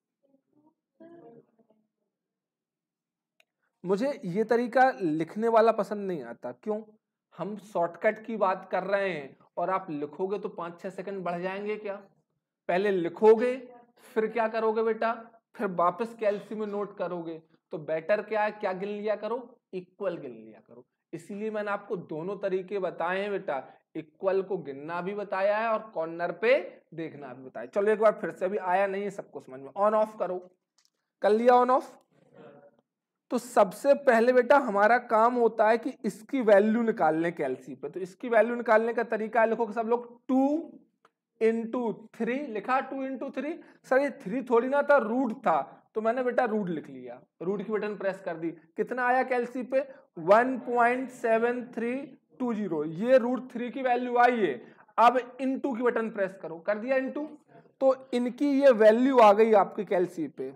मुझे ये तरीका लिखने वाला पसंद नहीं आता, क्यों, हम शॉर्टकट की बात कर रहे हैं और आप लिखोगे तो 5-6 सेकंड बढ़ जाएंगे क्या। पहले लिखोगे फिर क्या करोगे बेटा, फिर वापस कैलसी में नोट करोगे, तो बेटर क्या है, क्या गिन लिया करो, इक्वल गिन लिया करो। इसीलिए मैंने आपको दोनों तरीके बताए हैं बेटा, इक्वल को गिनना भी बताया है और कॉर्नर पे देखना भी बताया। चलो एक बार फिर से, अभी आया नहीं है सबको समझ में, ऑन ऑफ करो, कर लिया ऑन ऑफ। तो सबसे पहले बेटा हमारा काम होता है कि इसकी वैल्यू निकालने कैलसी पे, तो इसकी वैल्यू निकालने का तरीका है, लिखो सब लोग 2 × 3 लिखा, 2 × 3। सर ये 3 थोड़ी ना था, रूट था, तो मैंने बेटा रूट लिख लिया, रूट की बटन प्रेस कर दी। कितना आया कैलसी पे, 1.7320, ये √3 की वैल्यू आई है। अब इनटू की बटन प्रेस करो, कर दिया इनटू, तो इनकी ये वैल्यू आ गई आपकी कैलसी पे,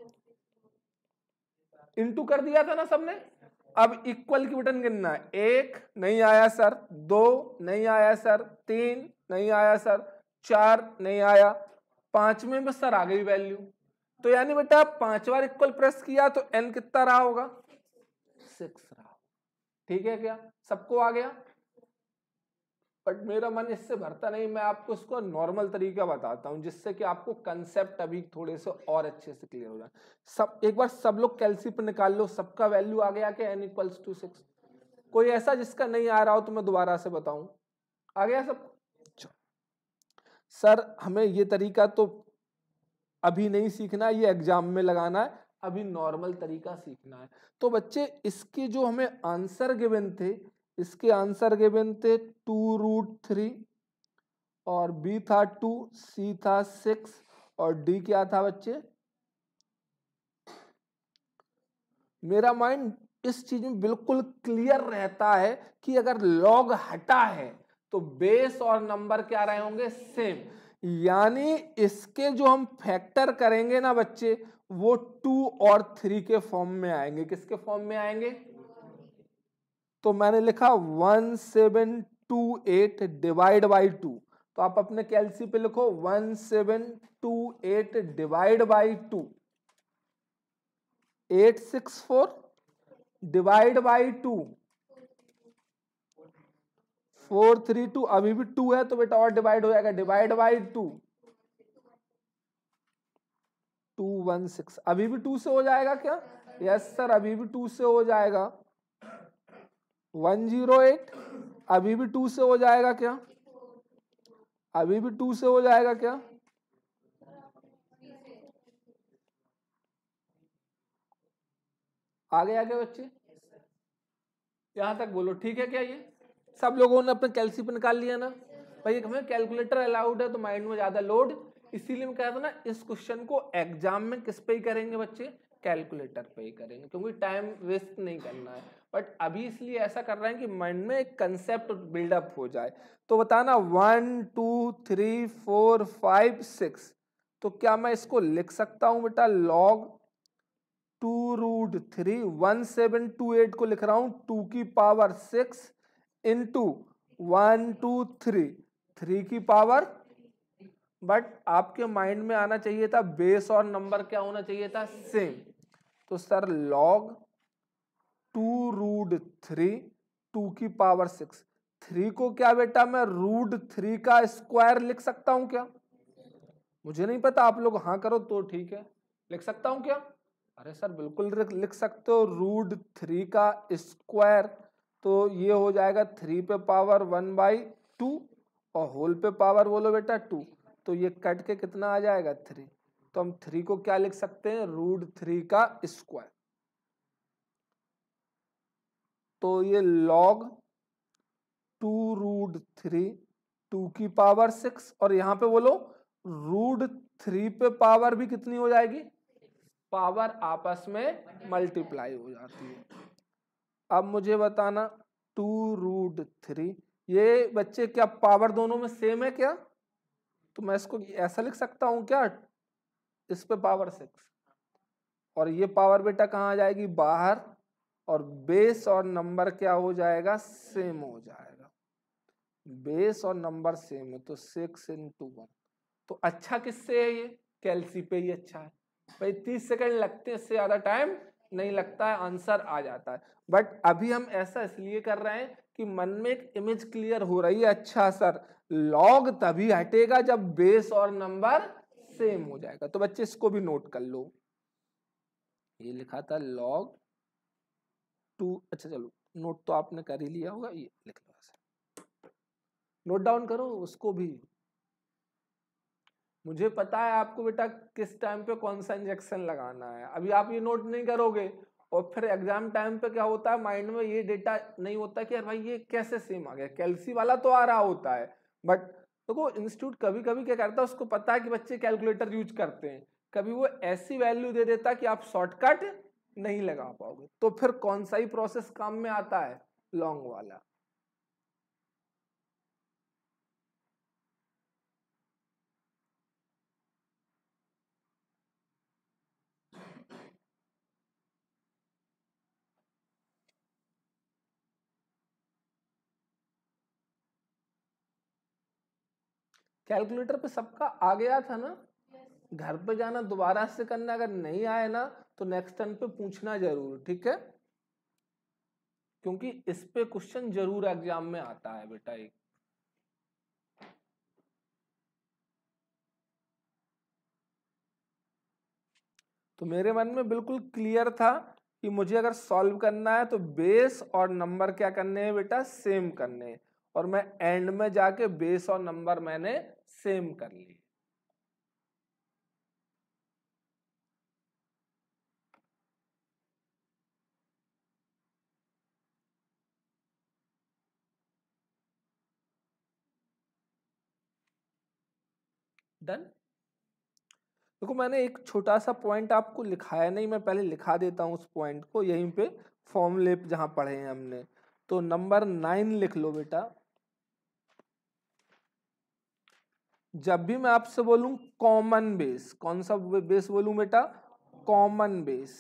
इनटू कर दिया था ना सबने। अब इक्वल की बटन गिनना है, 1 नहीं आया सर, 2 नहीं आया सर, 3 नहीं आया सर, 4 नहीं आया, 5 में बस सर आ गई वैल्यू। तो यानी बेटा 5 बार इक्वल प्रेस किया तो n कितना रहा होगा, 6 रहा। ठीक है क्या, सबको आ गया। बट मेरा मन इससे भरता नहीं, मैं आपको इसको नॉर्मल तरीका बताता हूं, जिससे कि आपको कंसेप्ट अभी थोड़े से और अच्छे से क्लियर हो जाए। सब एक बार सब लोग कैलसी पे निकाल लो, सबका वैल्यू आ गया कि n = 6। कोई ऐसा जिसका नहीं आ रहा हो तो मैं दोबारा से बताऊं, आ गया सब। सर हमें ये तरीका तो अभी नहीं सीखना, ये एग्जाम में लगाना है, अभी नॉर्मल तरीका सीखना है। तो बच्चे इसके जो हमें आंसर गिवन थे, इसके आंसर गिवन थे 2√3 और बी था 2, सी था 6 और डी क्या था बच्चे। मेरा माइंड इस चीज में बिल्कुल क्लियर रहता है कि अगर लॉग हटा है तो बेस और नंबर क्या रहे होंगे, सेम। यानी इसके जो हम फैक्टर करेंगे ना बच्चे, वो 2 और 3 के फॉर्म में आएंगे। किसके फॉर्म में आएंगे? तो मैंने लिखा 1728 डिवाइड बाई 2, तो आप अपने कैलसी पे लिखो 1728 डिवाइड बाई 2, 864 डिवाइड बाई 2, 432, अभी भी 2 है तो बेटा और डिवाइड हो जाएगा, डिवाइड बाई 2, 216, अभी भी 2 से हो जाएगा क्या? यस सर, अभी भी 2 से हो जाएगा। 108, अभी भी 2 से हो जाएगा क्या? अभी भी 2 से हो जाएगा क्या? आ गया क्या बच्चे? यहां तक बोलो ठीक है क्या? ये सब लोगों ने अपने कैलसी पे निकाल लिया ना? भाई हमें कैलकुलेटर अलाउड है तो माइंड में ज्यादा लोड, इसीलिए मैं कह रहा था ना इस क्वेश्चन को एग्जाम में किस पे ही करेंगे बच्चे, कैलकुलेटर पे ही करेंगे, क्योंकि टाइम वेस्ट नहीं करना है। बट अभी इसलिए ऐसा कर रहे हैं कि माइंड में एक कंसेप्ट बिल्डअप हो जाए। तो बताना 1 2 3 4 5 6, तो क्या मैं इसको लिख सकता हूं बेटा log 2√3, 1728 को लिख रहा हूं 2 की पावर 6 इंटू 1 2 3, 3 की पावर, बट आपके माइंड में आना चाहिए था बेस और नंबर क्या होना चाहिए था, सेम। तो सर log 2√3 2 की पावर 6, 3 को क्या बेटा मैं √3 का स्क्वायर लिख सकता हूं क्या? मुझे नहीं पता, आप लोग हाँ करो तो ठीक है। लिख सकता हूं क्या? अरे सर बिल्कुल लिख सकते हो, √3 का स्क्वायर, तो ये हो जाएगा 3 पे पावर 1/2 और होल पे पावर बोलो बेटा 2, तो ये कट के कितना आ जाएगा 3। तो हम 3 को क्या लिख सकते हैं, √3 का स्क्वायर। तो ये log 2√3 2 की पावर 6, और यहां पे बोलो √3 पे पावर भी कितनी हो जाएगी, पावर आपस में मल्टीप्लाई हो जाती है। अब मुझे बताना 2√3, ये बच्चे क्या पावर दोनों में सेम है क्या? तो मैं इसको ऐसा लिख सकता हूं क्या, इस पे पावर 6, और ये पावर बेटा कहाँ आ जाएगी, बाहर, और बेस और नंबर क्या हो जाएगा, सेम हो जाएगा। बेस और नंबर सेम है तो 6 इंटू 1। तो अच्छा किससे है ये, कैलसी पे ही अच्छा है भाई, 30 सेकंड लगते हैं, इससे ज्यादा टाइम नहीं लगता है, आंसर आ जाता है। बट अभी हम ऐसा इसलिए कर रहे हैं कि मन में एक इमेज क्लियर हो रही है, अच्छा सर लॉग तभी हटेगा जब बेस और नंबर सेम हो जाएगा। तो बच्चे इसको भी नोट कर लो, ये लिखा था log 2, अच्छा चलो नोट तो आपने कर ही लिया होगा, ये लिख लो, नोट डाउन करो उसको भी। मुझे पता है आपको बेटा किस टाइम पे कौन सा इंजेक्शन लगाना है, अभी आप ये नोट नहीं करोगे और फिर एग्जाम टाइम पे क्या होता है, माइंड में ये डेटा नहीं होता कि यार भाई ये कैसे सेम आ गया, कैलसी वाला तो आ रहा होता है, बट देखो इंस्टीट्यूट कभी कभी क्या करता है, उसको पता है कि बच्चे कैलकुलेटर यूज करते हैं, कभी वो ऐसी वैल्यू दे देता कि आप शॉर्टकट नहीं लगा पाओगे, तो फिर कौन सा ही प्रोसेस काम में आता है, लॉन्ग वाला। कैलकुलेटर पे सबका आ गया था ना? घर पे जाना दोबारा से करना, अगर नहीं आए ना तो नेक्स्ट टर्न पे पूछना जरूर, ठीक है? क्योंकि इस पे क्वेश्चन जरूर एग्जाम में आता है बेटा एक। तो मेरे मन में बिल्कुल क्लियर था कि मुझे अगर सॉल्व करना है तो बेस और नंबर क्या करने हैं बेटा, सेम करने हैं, और मैं एंड में जाके बेस और नंबर मैंने सेम कर लिए। डन। देखो मैंने एक छोटा सा पॉइंट आपको लिखाया नहीं, मैं पहले लिखा देता हूँ उस पॉइंट को यहीं पे, फॉर्मूले जहां पढ़े हैं हमने। तो नंबर 9 लिख लो बेटा, जब भी मैं आपसे बोलूं कॉमन बेस, कौन सा बेस बोलूं बेटा? Common base.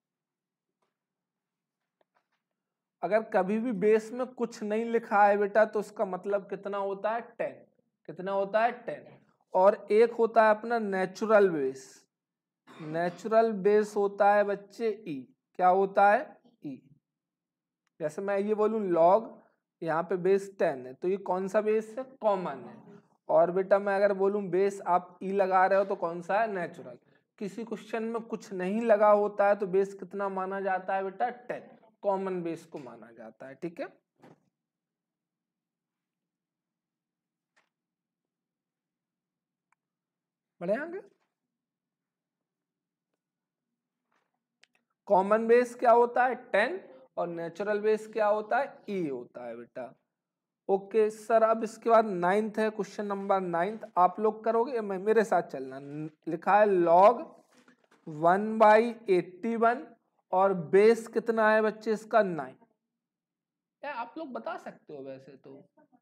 अगर कभी भी बेस में कुछ नहीं लिखा है बेटा तो उसका मतलब कितना होता है? 10। कितना होता है? 10। और एक होता है अपना नेचुरल बेस। नेचुरल बेस होता है बच्चे ई। क्या होता है? ई। जैसे मैं ये बोलूं लॉग, यहाँ पे बेस 10 है तो ये कौन सा बेस है? कॉमन है। और बेटा मैं अगर बोलूं बेस आप ई लगा रहे हो तो कौन सा है? नेचुरल। किसी क्वेश्चन में कुछ नहीं लगा होता है तो बेस कितना माना जाता है बेटा? 10। कॉमन बेस को माना जाता है। ठीक है, बढ़े आगे। कॉमन बेस क्या होता है? 10। और नेचुरल बेस क्या होता है? ई होता है बेटा। ओके सर, अब इसके बाद 9th है, क्वेश्चन नंबर 9th आप लोग करोगे, मैं मेरे साथ चलना। लिखा है लॉग 1/81 और बेस कितना है बच्चे इसका? 9। या आप लोग बता सकते हो वैसे तो।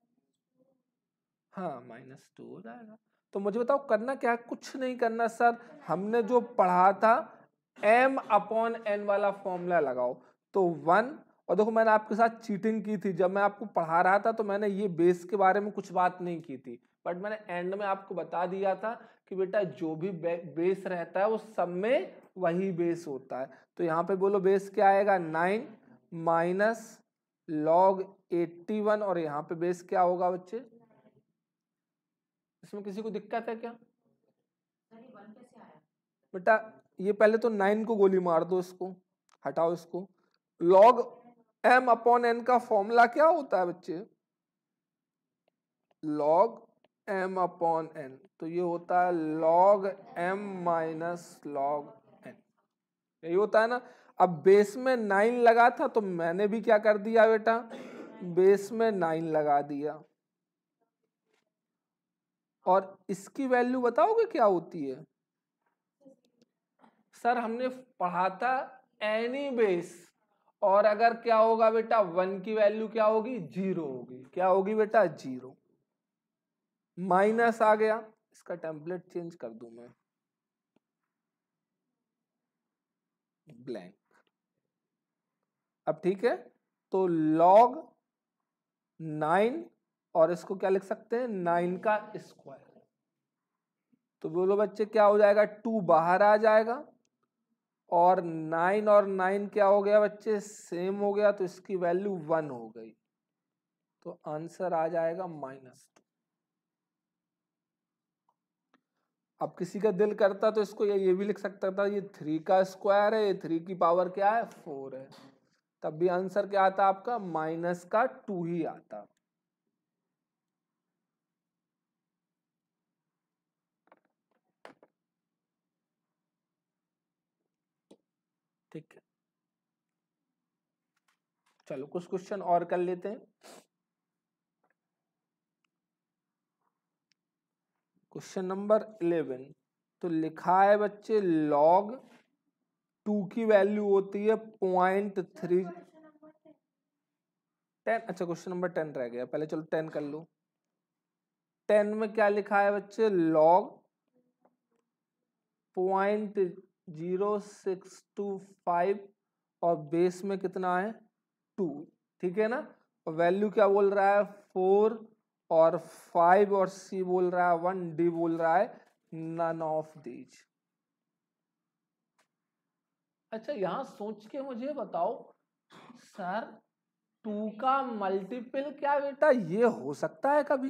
हाँ, -2 हो जाएगा। तो मुझे बताओ करना क्या है? कुछ नहीं करना सर, हमने जो पढ़ा था m/n वाला फॉर्मूला लगाओ। तो 1, और देखो मैंने आपके साथ चीटिंग की थी, जब मैं आपको पढ़ा रहा था तो मैंने ये बेस के बारे में कुछ बात नहीं की थी, बट मैंने एंड में आपको बता दिया था कि बेटा जो भी बेस रहता है वो सब में वही बेस होता है। तो यहाँ पे बोलो बेस क्या आएगा? 9 माइनस log 81, और यहाँ पे बेस क्या होगा बच्चे? इसमें किसी को दिक्कत है क्या बेटा? ये पहले तो 9 को गोली मार दो, इसको हटाओ इसको। log m/n का फॉर्मूला क्या होता है बच्चे? log m/n, तो ये होता है log m minus log n। यही होता है ना। अब बेस में 9 लगा था तो मैंने भी क्या कर दिया बेटा? बेस में 9 लगा दिया। और इसकी वैल्यू बताओगे क्या होती है? सर हमने पढ़ा था एनी बेस, और अगर क्या होगा बेटा? 1 की वैल्यू क्या होगी? 0 होगी। क्या होगी बेटा? 0। माइनस आ गया, इसका टेम्पलेट चेंज कर दूं मैं, ब्लैंक। अब ठीक है, तो log 9, और इसको क्या लिख सकते हैं? 9 का स्क्वायर। तो बोलो बच्चे क्या हो जाएगा? 2 बाहर आ जाएगा, और 9 और 9 क्या हो गया बच्चे? सेम हो गया, तो इसकी वैल्यू 1 हो गई। तो आंसर आ जाएगा -2। अब किसी का दिल करता तो इसको ये भी लिख सकता था, ये 3 का स्क्वायर है, ये 3 की पावर क्या है? 4 है। तब भी आंसर क्या आता आपका? -2 ही आता। ठीक है, चलो कुछ क्वेश्चन और कर लेते हैं। क्वेश्चन नंबर 11, तो लिखा है बच्चे log 2 की वैल्यू होती है 0.3 10। अच्छा, क्वेश्चन नंबर 10 रह गया, पहले चलो 10 कर लो। 10 में क्या लिखा है बच्चे? log 0.0625, और बेस में कितना है? 2। ठीक है ना। और वैल्यू क्या बोल रहा है? 4 और 5, और सी बोल रहा है 1, डी बोल रहा है नन ऑफ दीज। अच्छा, यहां सोच के मुझे बताओ सर, 2 का मल्टीपल क्या बेटा ये हो सकता है कभी?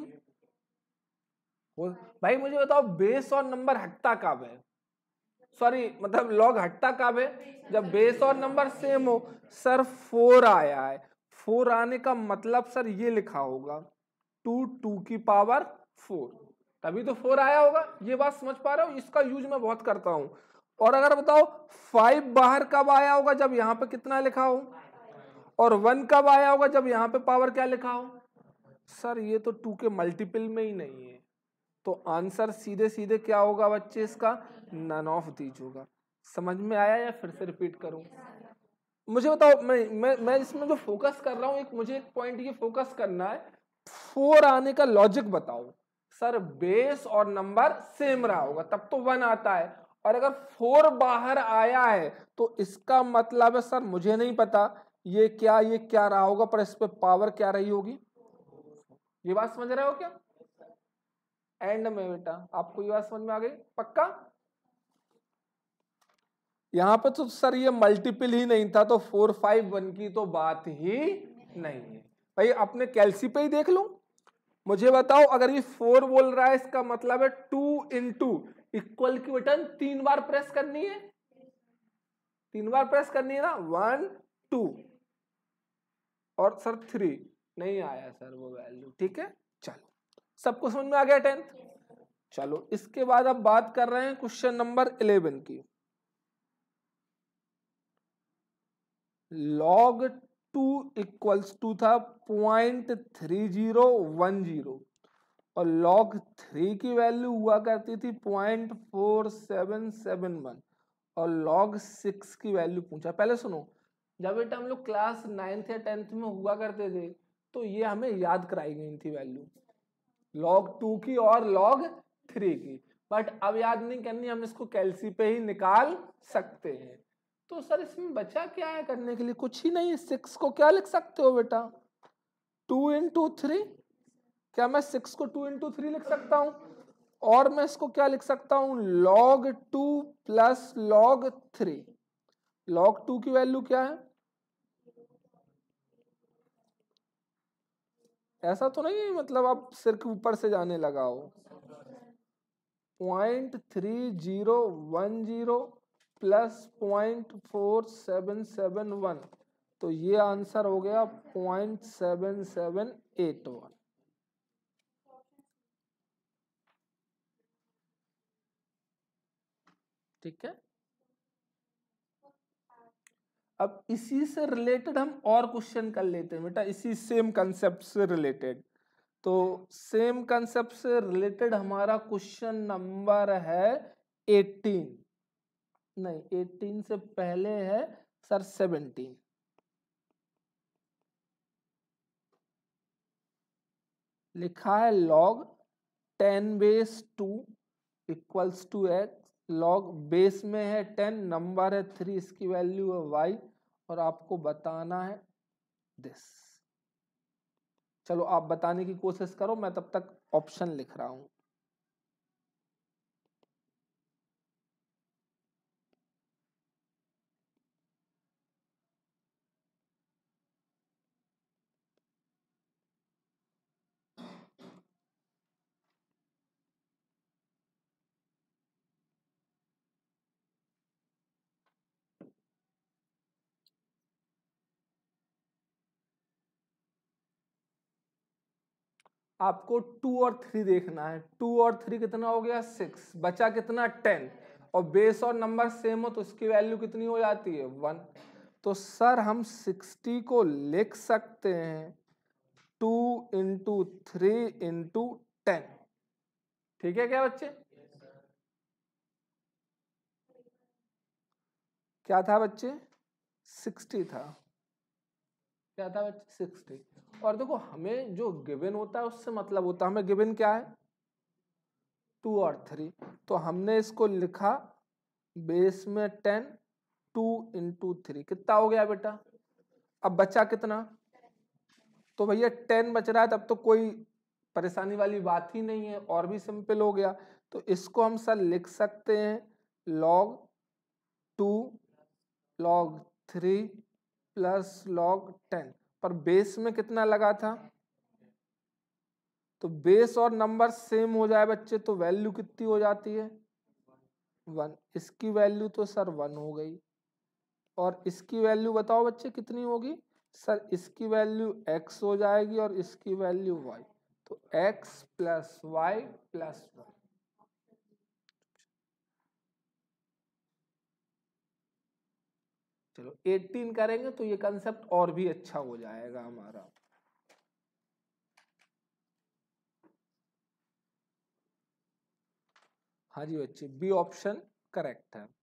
भाई मुझे बताओ, बेस और नंबर हटता कब है? सॉरी, मतलब लॉग हटता कब है? जब बेस और नंबर सेम हो। सर 4 आया है, 4 आने का मतलब सर ये लिखा होगा 2 की पावर 4, तभी तो 4 आया होगा। ये बात समझ पा रहे हो? इसका यूज मैं बहुत करता हूं। और अगर बताओ 5 बाहर कब आया होगा? जब यहाँ पे कितना लिखा हो। और 1 कब आया होगा? जब यहाँ पे पावर क्या लिखा हो। सर ये तो 2 के मल्टीपल में ही नहीं है, तो आंसर सीधे सीधे क्या होगा बच्चे? इसका नन ऑफ दीज होगा। समझ में आया या फिर से रिपीट करूं? मुझे बताओ, मैं इसमें जो फोकस कर रहा हूं, एक मुझे एक पॉइंट ये फोकस करना है, 4 आने का लॉजिक बताओ। सर बेस और नंबर सेम रहा होगा तब तो 1 आता है, और अगर 4 बाहर आया है तो इसका मतलब है सर मुझे नहीं पता ये क्या रहा होगा, पर इस पे पावर क्या रही होगी। ये बात समझ रहे हो क्या? एंड में बेटा आपको ये बात समझ में आ गई पक्का? यहां पर तो सर ये मल्टीपल ही नहीं था तो 4 5 1 की तो बात ही नहीं है भाई, अपने कैलसी पे ही देख लो। मुझे बताओ अगर ये 4 बोल रहा है इसका मतलब है 2 इंटू इक्वल की बटन 3 बार प्रेस करनी है, 3 बार प्रेस करनी है ना, 1 2 और सर 3 नहीं आया सर वो वैल्यू। ठीक है चलो सबको समझ में आ गया 10th। चलो इसके बाद अब बात कर रहे हैं क्वेश्चन नंबर 11 की। log 2 इक्वल्स टू था 0.3010 और log 3 की वैल्यू हुआ करती थी 0.4771 और log 6 की वैल्यू पूछा। पहले सुनो, जब बेटा हम लोग क्लास 9th या 10th में हुआ करते थे तो ये हमें याद कराई गई थी वैल्यू log 2 की और log 3 की, बट अब याद नहीं करनी, हम इसको कैलसी पे ही निकाल सकते हैं। तो सर इसमें बचा क्या है करने के लिए? कुछ ही नहीं। 6 को क्या लिख सकते हो बेटा? 2 इंटू 3। क्या मैं 6 को 2 इंटू 3 लिख सकता हूं? और मैं इसको क्या लिख सकता हूं? log 2 plus log 3। log 2 की वैल्यू क्या है? ऐसा तो नहीं है मतलब आप सिर के ऊपर से जाने लगा हो। 0.3010 प्लस 0.4771 तो ये आंसर हो गया 0.7781। ठीक है, अब इसी से रिलेटेड हम और क्वेश्चन कर लेते हैं बेटा, इसी सेम कंसेप्ट से रिलेटेड। तो सेम कंसेप्ट से रिलेटेड हमारा क्वेश्चन नंबर है 18, नहीं 18 से पहले है सर 17। लिखा है log 10 base 2 equals to x, log base में है 10, नंबर है 3, इसकी वैल्यू है y और आपको बताना है दिस। चलो आप बताने की कोशिश करो, मैं तब तक ऑप्शन लिख रहा हूं। आपको 2 और 3 देखना है। 2 और 3 कितना हो गया? 6, बचा कितना? 10, और बेस और नंबर सेम हो तो उसकी वैल्यू कितनी हो जाती है? 1। तो सर हम 60 को लिख सकते हैं 2 इंटू 3 इंटू 10। ठीक है क्या बच्चे? क्या था बच्चे? 60 था। क्या था बच्चे? 60। और देखो हमें जो गिवन होता है उससे मतलब होता है, हमें गिवन क्या है? 2 और 3। तो हमने इसको लिखा बेस में 10, 2 इंटू 3 कितना हो गया बेटा? अब बचा कितना? तो भैया 10 बच रहा है, तब तो कोई परेशानी वाली बात ही नहीं है, और भी सिंपल हो गया। तो इसको हम सर लिख सकते हैं log 2 log 3 प्लस log 10, पर बेस में कितना लगा था? तो बेस और नंबर सेम हो जाए बच्चे तो वैल्यू कितनी हो जाती है? 1। इसकी वैल्यू तो सर 1 हो गई, और इसकी वैल्यू बताओ बच्चे कितनी होगी? सर इसकी वैल्यू x हो जाएगी और इसकी वैल्यू y, तो x प्लस वाई प्लस 1। चलो 18 करेंगे तो ये कंसेप्ट और भी अच्छा हो जाएगा हमारा। हाँ जी बच्चे, बी ऑप्शन करेक्ट है।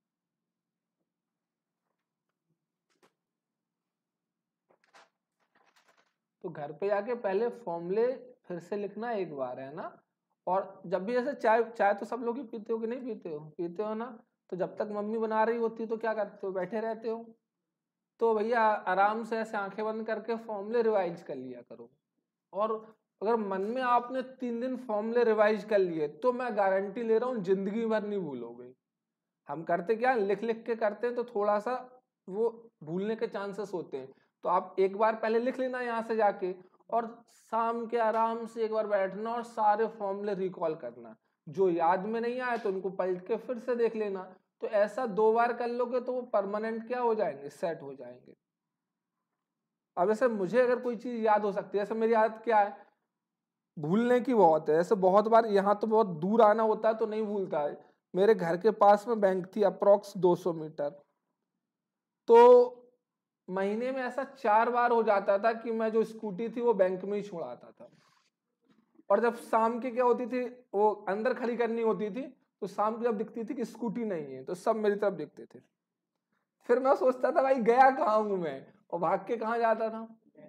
तो घर पे जाके पहले फॉर्मूले फिर से लिखना एक बार, है ना, और जब भी ऐसे चाय चाय तो सब लोग ही पीते हो कि नहीं पीते हो ना। तो जब तक मम्मी बना रही होती है तो क्या करते हो, बैठे रहते हो। तो भैया आराम से ऐसे आंखें बंद करके फॉर्मूले रिवाइज कर लिया करो। और अगर मन में आपने 3 दिन फॉर्मूले रिवाइज कर लिए तो मैं गारंटी ले रहा हूँ जिंदगी भर नहीं भूलोगे। हम करते क्या, लिख लिख के करते हैं तो थोड़ा सा वो भूलने के चांसेस होते हैं। तो आप एक बार पहले लिख लेना यहाँ से जाके, और शाम के आराम से एक बार बैठना और सारे फॉर्मूले रिकॉल करना। जो याद में नहीं आए तो उनको पलट के फिर से देख लेना। तो ऐसा 2 बार कर लोगे तो वो परमानेंट क्या हो जाएंगे, सेट हो जाएंगे। अब ऐसे मुझे अगर कोई चीज याद हो सकती है, ऐसे मेरी आदत क्या है, भूलने की बहुत है। ऐसे बहुत बार यहाँ तो बहुत दूर आना होता है तो नहीं भूलता है। मेरे घर के पास में बैंक थी अप्रोक्स 200 मीटर। तो महीने में ऐसा 4 बार हो जाता था कि मैं जो स्कूटी थी वो बैंक में ही छोड़ाता था। और जब शाम की क्या होती थी, वो अंदर खड़ी करनी होती थी, तो शाम को जब दिखती थी कि स्कूटी नहीं है तो सब मेरी तरफ देखते थे। फिर मैं सोचता था भाई गया कहाँ हूं मैं, और भाग के कहाँ जाता था,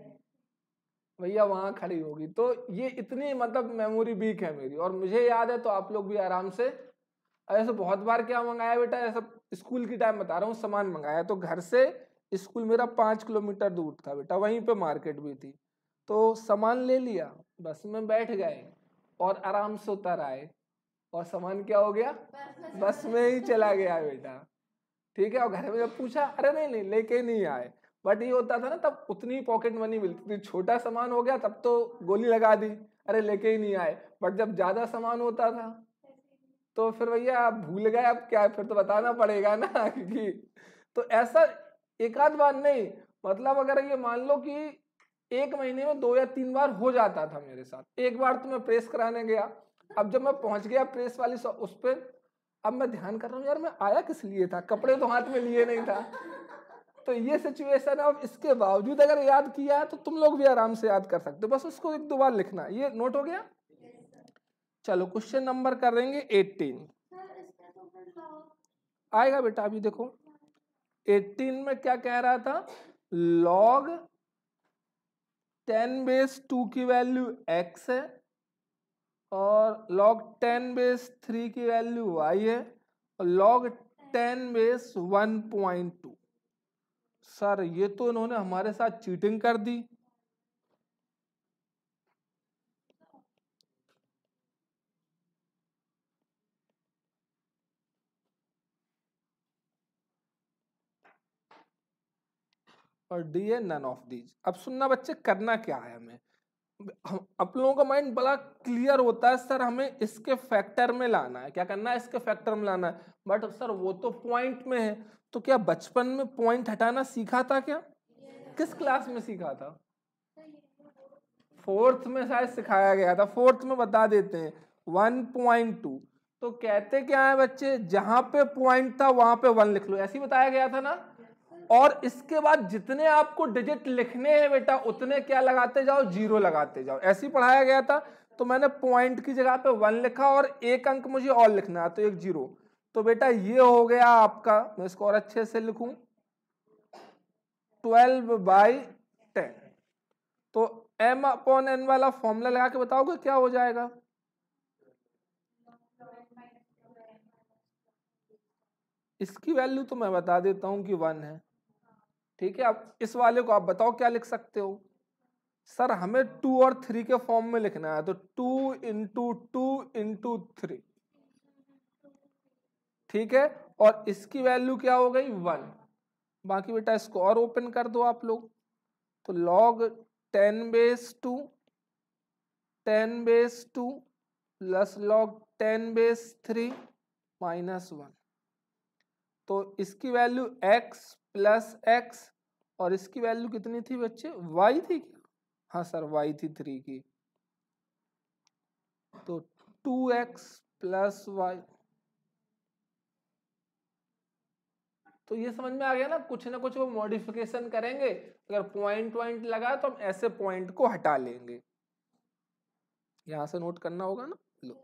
भैया वहां खड़ी होगी। तो ये इतनी मतलब मेमोरी वीक है मेरी, और मुझे याद है तो आप लोग भी आराम से। ऐसे बहुत बार क्या मंगाया बेटा, ऐसा स्कूल की टाइम बता रहा हूँ, सामान मंगाया तो घर से स्कूल मेरा 5 किलोमीटर दूर था बेटा, वहीं पे मार्केट भी थी। तो सामान ले लिया, बस में बैठ गए और आराम से उतर आए, और सामान क्या हो गया, बस में ही चला गया बेटा। ठीक है, और घर में जब पूछा, अरे नहीं नहीं लेके ही नहीं आए। बट ये होता था ना तब उतनी पॉकेट मनी मिलती थी, छोटा सामान हो गया तब तो गोली लगा दी, अरे लेके ही नहीं आए। बट जब ज्यादा सामान होता था तो फिर भैया आप भूल गए, अब क्या फिर तो बताना पड़ेगा ना क्योंकि तो ऐसा एक आध बार नहीं, मतलब अगर ये मान लो कि 1 महीने में 2 या 3 बार हो जाता था मेरे साथ। एक बार तो मैं प्रेस कराने गया, अब जब मैं पहुंच गया प्रेस वाली उस पर, अब मैं ध्यान कर रहा हूँ यार मैं आया किस लिए था, कपड़े तो हाथ में लिए नहीं था। तो ये सिचुएशन है। अब इसके बावजूद अगर याद किया है तो तुम लोग भी आराम से याद कर सकते हो, बस उसको 1-2 बार लिखना। ये नोट हो गया। चलो क्वेश्चन नंबर करेंगे 18। आएगा बेटा, अभी देखो 18 में क्या कह रहा था, log 10⁻² की वैल्यू x है और log 10⁻³ की वैल्यू y है और log 10⁻1.2। सर ये तो इन्होंने हमारे साथ चीटिंग कर दी। और डी है नन ऑफ दीज। अब सुनना बच्चे, करना क्या है हमें, आप लोगों का माइंड बड़ा क्लियर होता है, सर हमें इसके फैक्टर में लाना है, क्या करना है, इसके फैक्टर में लाना है। बट सर वो तो पॉइंट में है, तो क्या बचपन में पॉइंट हटाना सीखा था क्या, किस क्लास में सीखा था, 4th में शायद सिखाया गया था, 4th में बता देते हैं 1.2। तो कहते क्या है बच्चे, जहां पे पॉइंट था वहां पे 1 लिख लो, ऐसे ही बताया गया था ना। और इसके बाद जितने आपको डिजिट लिखने हैं बेटा उतने क्या लगाते जाओ, 0 लगाते जाओ, ऐसे ही पढ़ाया गया था। तो मैंने पॉइंट की जगह पे 1 लिखा और एक अंक मुझे और लिखना है तो एक 0। तो बेटा ये हो गया आपका, मैं इसको और अच्छे से लिखूं, 12/10। तो m/n वाला फॉर्मूला लगा के बताओगे क्या हो जाएगा। इसकी वैल्यू तो मैं बता देता हूं कि 1 है। ठीक है, अब इस वाले को आप बताओ क्या लिख सकते हो। सर हमें 2 और 3 के फॉर्म में लिखना है, तो 2 × 2 × 3। ठीक है, और इसकी वैल्यू क्या हो गई 1। बाकी बेटा इसको और ओपन कर दो आप लोग, तो log 10⁻² 10⁻² प्लस log 10⁻³ -1। तो इसकी वैल्यू x प्लस x, और इसकी वैल्यू कितनी थी बच्चे, y थी क्या, हाँ सर y थी 3 की। तो 2x प्लस y। तो ये समझ में आ गया ना कुछ वो मॉडिफिकेशन करेंगे, अगर पॉइंट पॉइंट लगा तो हम ऐसे पॉइंट को हटा लेंगे। यहां से नोट करना होगा ना, लो।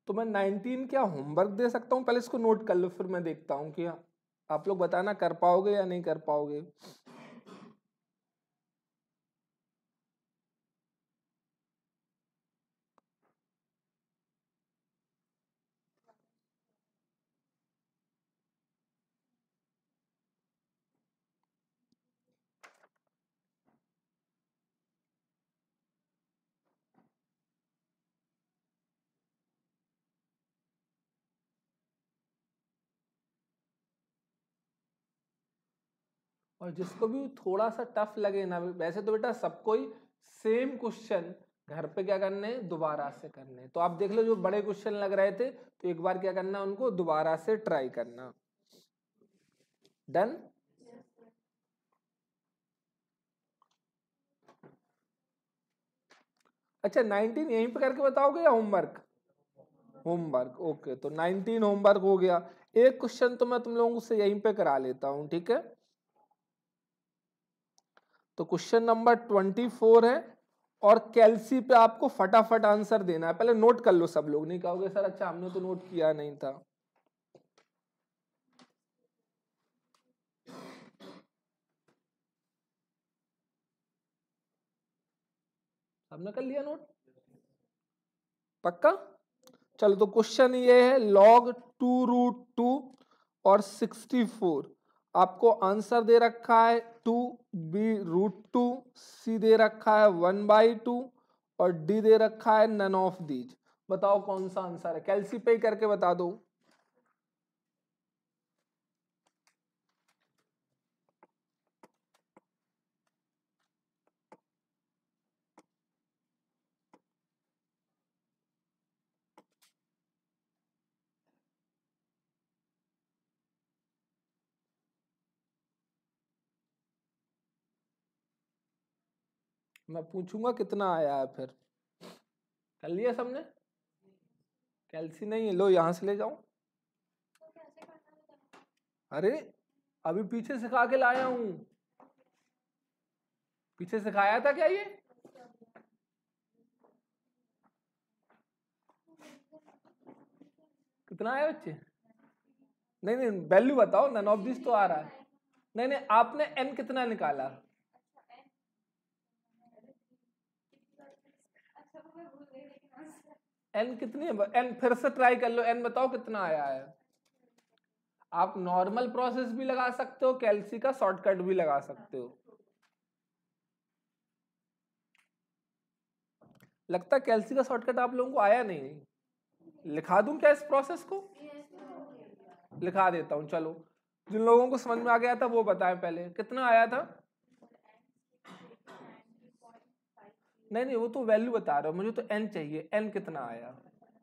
तो मैं 19 क्या होमवर्क दे सकता हूँ? पहले इसको नोट कर लो, फिर मैं देखता हूँ कि आप लोग बताना कर पाओगे या नहीं कर पाओगे। और जिसको भी थोड़ा सा टफ लगे ना, वैसे तो बेटा सबको ही सेम क्वेश्चन घर पे क्या करने, दोबारा से करने। तो आप देख लो जो बड़े क्वेश्चन लग रहे थे तो एक बार क्या करना, उनको दोबारा से ट्राई करना। डन। अच्छा 19 यहीं पे करके बताओगे या होमवर्क? Homework, okay. तो 19 होमवर्क हो गया। एक क्वेश्चन तो मैं तुम लोगों से यहीं पे करा लेता हूं, ठीक है। तो क्वेश्चन नंबर 24 है और कैल्सी पे आपको फटाफट आंसर देना है। पहले नोट कर लो सब लोग, नहीं कहोगे सर अच्छा हमने तो नोट किया नहीं था। हमने कर लिया नोट पक्का? चलो तो क्वेश्चन ये है log 2√2 और 64। आपको आंसर दे रखा है 2b√2, सी दे रखा है 1/2 और डी दे रखा है नन ऑफ दीज। बताओ कौन सा आंसर है? कैल्सी पे करके बता दो। मैं पूछूंगा कितना आया है फिर। कर लिया सबने? कैल्सी नहीं है, लो यहां से ले जाओ। अरे अभी पीछे सिखा के लाया हूं। पीछे सिखाया था क्या ये? कितना आया बच्चे? नहीं नहीं वैल्यू बताओ, नन ऑफ दिस तो आ रहा है। नहीं नहीं आपने एन कितना निकाला? एन कितनी है? एन फिर से ट्राई कर लो, एन बताओ कितना आया है। आप नॉर्मल प्रोसेस भी लगा सकते हो, कैल्सी का शॉर्टकट भी लगा सकते हो। लगता है कैल्सी का शॉर्टकट आप लोगों को आया नहीं। लिखा दूं क्या इस प्रोसेस को? लिखा देता हूं चलो। जिन लोगों को समझ में आ गया था वो बताएं पहले कितना आया था। नहीं नहीं वो तो वैल्यू बता रहा हूं, मुझे तो एन चाहिए। एन कितना आया?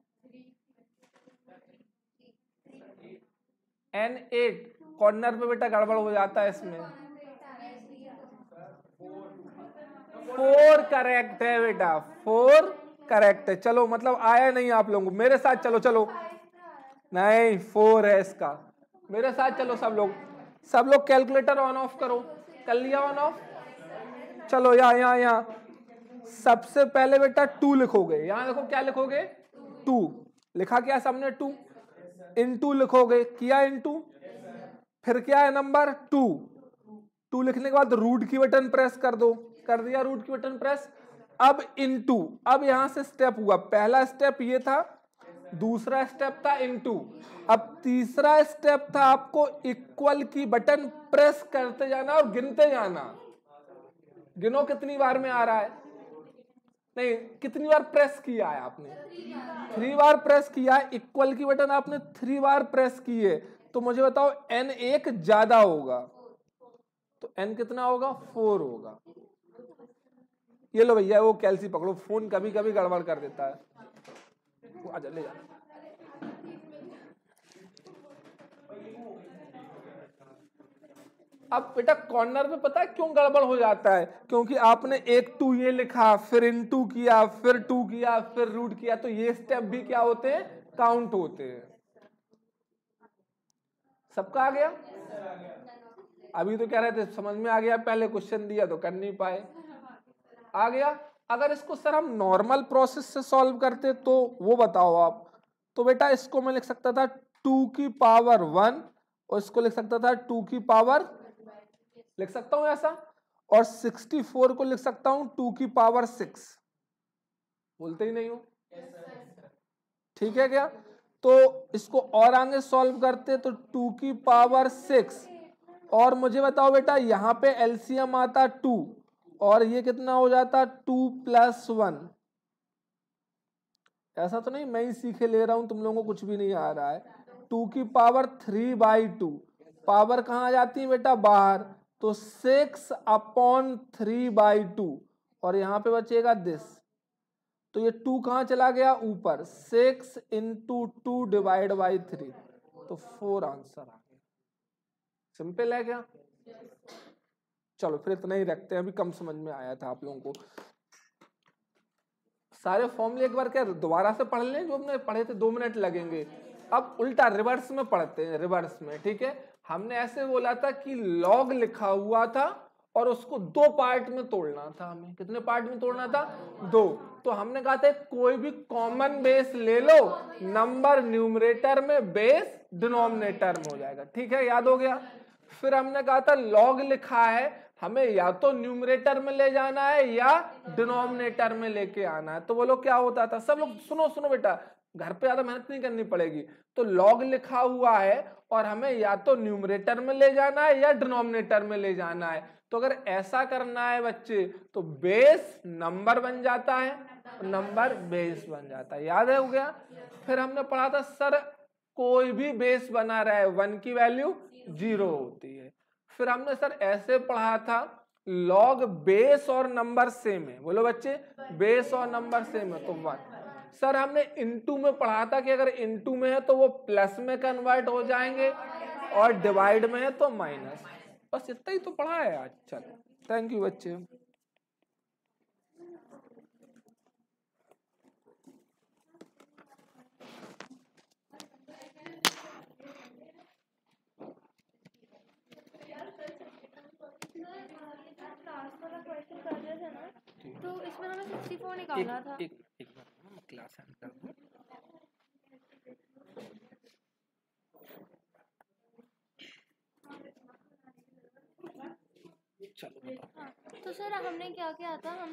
एन 8। कॉर्नर पे बेटा गड़बड़ हो जाता है इसमें। 4 करेक्ट है बेटा, 4 करेक्ट है। चलो मतलब आया नहीं आप लोगों को। मेरे साथ चलो चलो। नहीं 4 है इसका। मेरे साथ चलो सब लोग। सब लोग कैलकुलेटर ऑन ऑफ करो। कर लिया ऑन ऑफ? चलो यहाँ यहाँ यहाँ सबसे पहले बेटा 2 लिखोगे। यहाँ देखो क्या लिखोगे? 2 लिखा क्या सबने? 2 इनटू लिखोगे, किया इनटू। फिर क्या है नंबर 2 लिखने के बाद रूट की बटन प्रेस कर दो। कर दिया रूट की बटन प्रेस। अब इनटू। अब यहां से स्टेप हुआ, पहला स्टेप ये था, दूसरा स्टेप था इनटू। अब तीसरा स्टेप था आपको इक्वल की बटन प्रेस करते जाना और गिनते जाना। गिनो कितनी बार में आ रहा है। नहीं कितनी बार प्रेस किया है आपने? 3 बार प्रेस किया है। इक्वल की बटन आपने 3 बार प्रेस की है, तो मुझे बताओ n एक ज्यादा होगा तो n कितना होगा? 4 होगा। ये लो भैया वो कैल्सी पकड़ो, फोन कभी कभी गड़बड़ कर देता है। वो आजा ले जा। अब बेटा कॉर्नर में पता है क्यों गड़बड़ हो जाता है? क्योंकि आपने एक 2 ये लिखा, फिर इनटू किया, फिर 2 किया, फिर रूट किया, तो ये स्टेप भी क्या होते हैं? काउंट होते हैं। सबका आ गया? अभी तो कह रहे थे समझ में आ गया, पहले क्वेश्चन दिया तो कर नहीं पाए। आ गया? अगर इसको सर हम नॉर्मल प्रोसेस से सॉल्व करते तो वो बताओ आप। तो बेटा इसको मैं लिख सकता था 2 की पावर 1 और इसको लिख सकता था 2 की पावर, लिख सकता हूं ऐसा, और 64 को लिख सकता हूं 2 की पावर 6। बोलते ही नहीं हो, ठीक है क्या? तो इसको और आगे सॉल्व करते तो 2 की पावर 6, और मुझे बताओ बेटा यहाँ पे एलसीएम आता 2 और ये कितना हो जाता 2 + 1। ऐसा तो नहीं मैं ही सीखे ले रहा हूं, तुम लोगों को कुछ भी नहीं आ रहा है। 2 की पावर 3/2, पावर कहाँ जाती है बेटा बाहर, तो 6/3/2 और यहाँ पे बचेगा दिस, तो ये 2 कहाँ चला गया ऊपर, 6 × 2 / 3, तो 4 आंसर आ गया। सिंपल है क्या? चलो फिर इतना ही रखते हैं, अभी कम समझ में आया था आप लोगों को। सारे फॉर्मूले एक बार क्या दोबारा से पढ़ लें, जो हमने पढ़े थे, 2 मिनट लगेंगे। अब उल्टा रिवर्स में पढ़ते हैं, रिवर्स में, ठीक है। हमने ऐसे बोला था कि लॉग लिखा हुआ था और उसको 2 पार्ट में तोड़ना था हमें। कितने पार्ट में तोड़ना था? 2। तो हमने कहा था कोई भी कॉमन बेस ले लो, नंबर न्यूमरेटर में, बेस डिनोमिनेटर में हो जाएगा, ठीक है, याद हो गया। फिर हमने कहा था लॉग लिखा है, हमें या तो न्यूमरेटर में ले जाना है या डिनोमिनेटर में लेके आना है। तो बोलो क्या होता था, सब लोग सुनो सुनो बेटा, घर पे ज्यादा मेहनत नहीं करनी पड़ेगी। तो लॉग लिखा हुआ है और हमें या तो न्यूमरेटर में ले जाना है या डिनोमिनेटर में ले जाना है। तो अगर ऐसा करना है बच्चे, तो बेस नंबर बन जाता है, नंबर बेस बन जाता है, याद है, हो गया। फिर हमने पढ़ा था सर कोई भी बेस बना रहा है 1 की वैल्यू 0 होती है। फिर हमने सर ऐसे पढ़ा था लॉग बेस और नंबर सेम है, बोलो बच्चे, बेस और नंबर सेम है तो 1। सर हमने इनटू में पढ़ा था कि अगर इनटू में है तो वो प्लस में कन्वर्ट हो जाएंगे और डिवाइड में है तो माइनस। बस इतना ही तो पढ़ा है आज। चलो थैंक यू बच्चे। तो इसमें हमें 64 निकालना था। एक मिनट मैं क्लास एंड कर दूं। चलो तो सर हमने क्या किया था,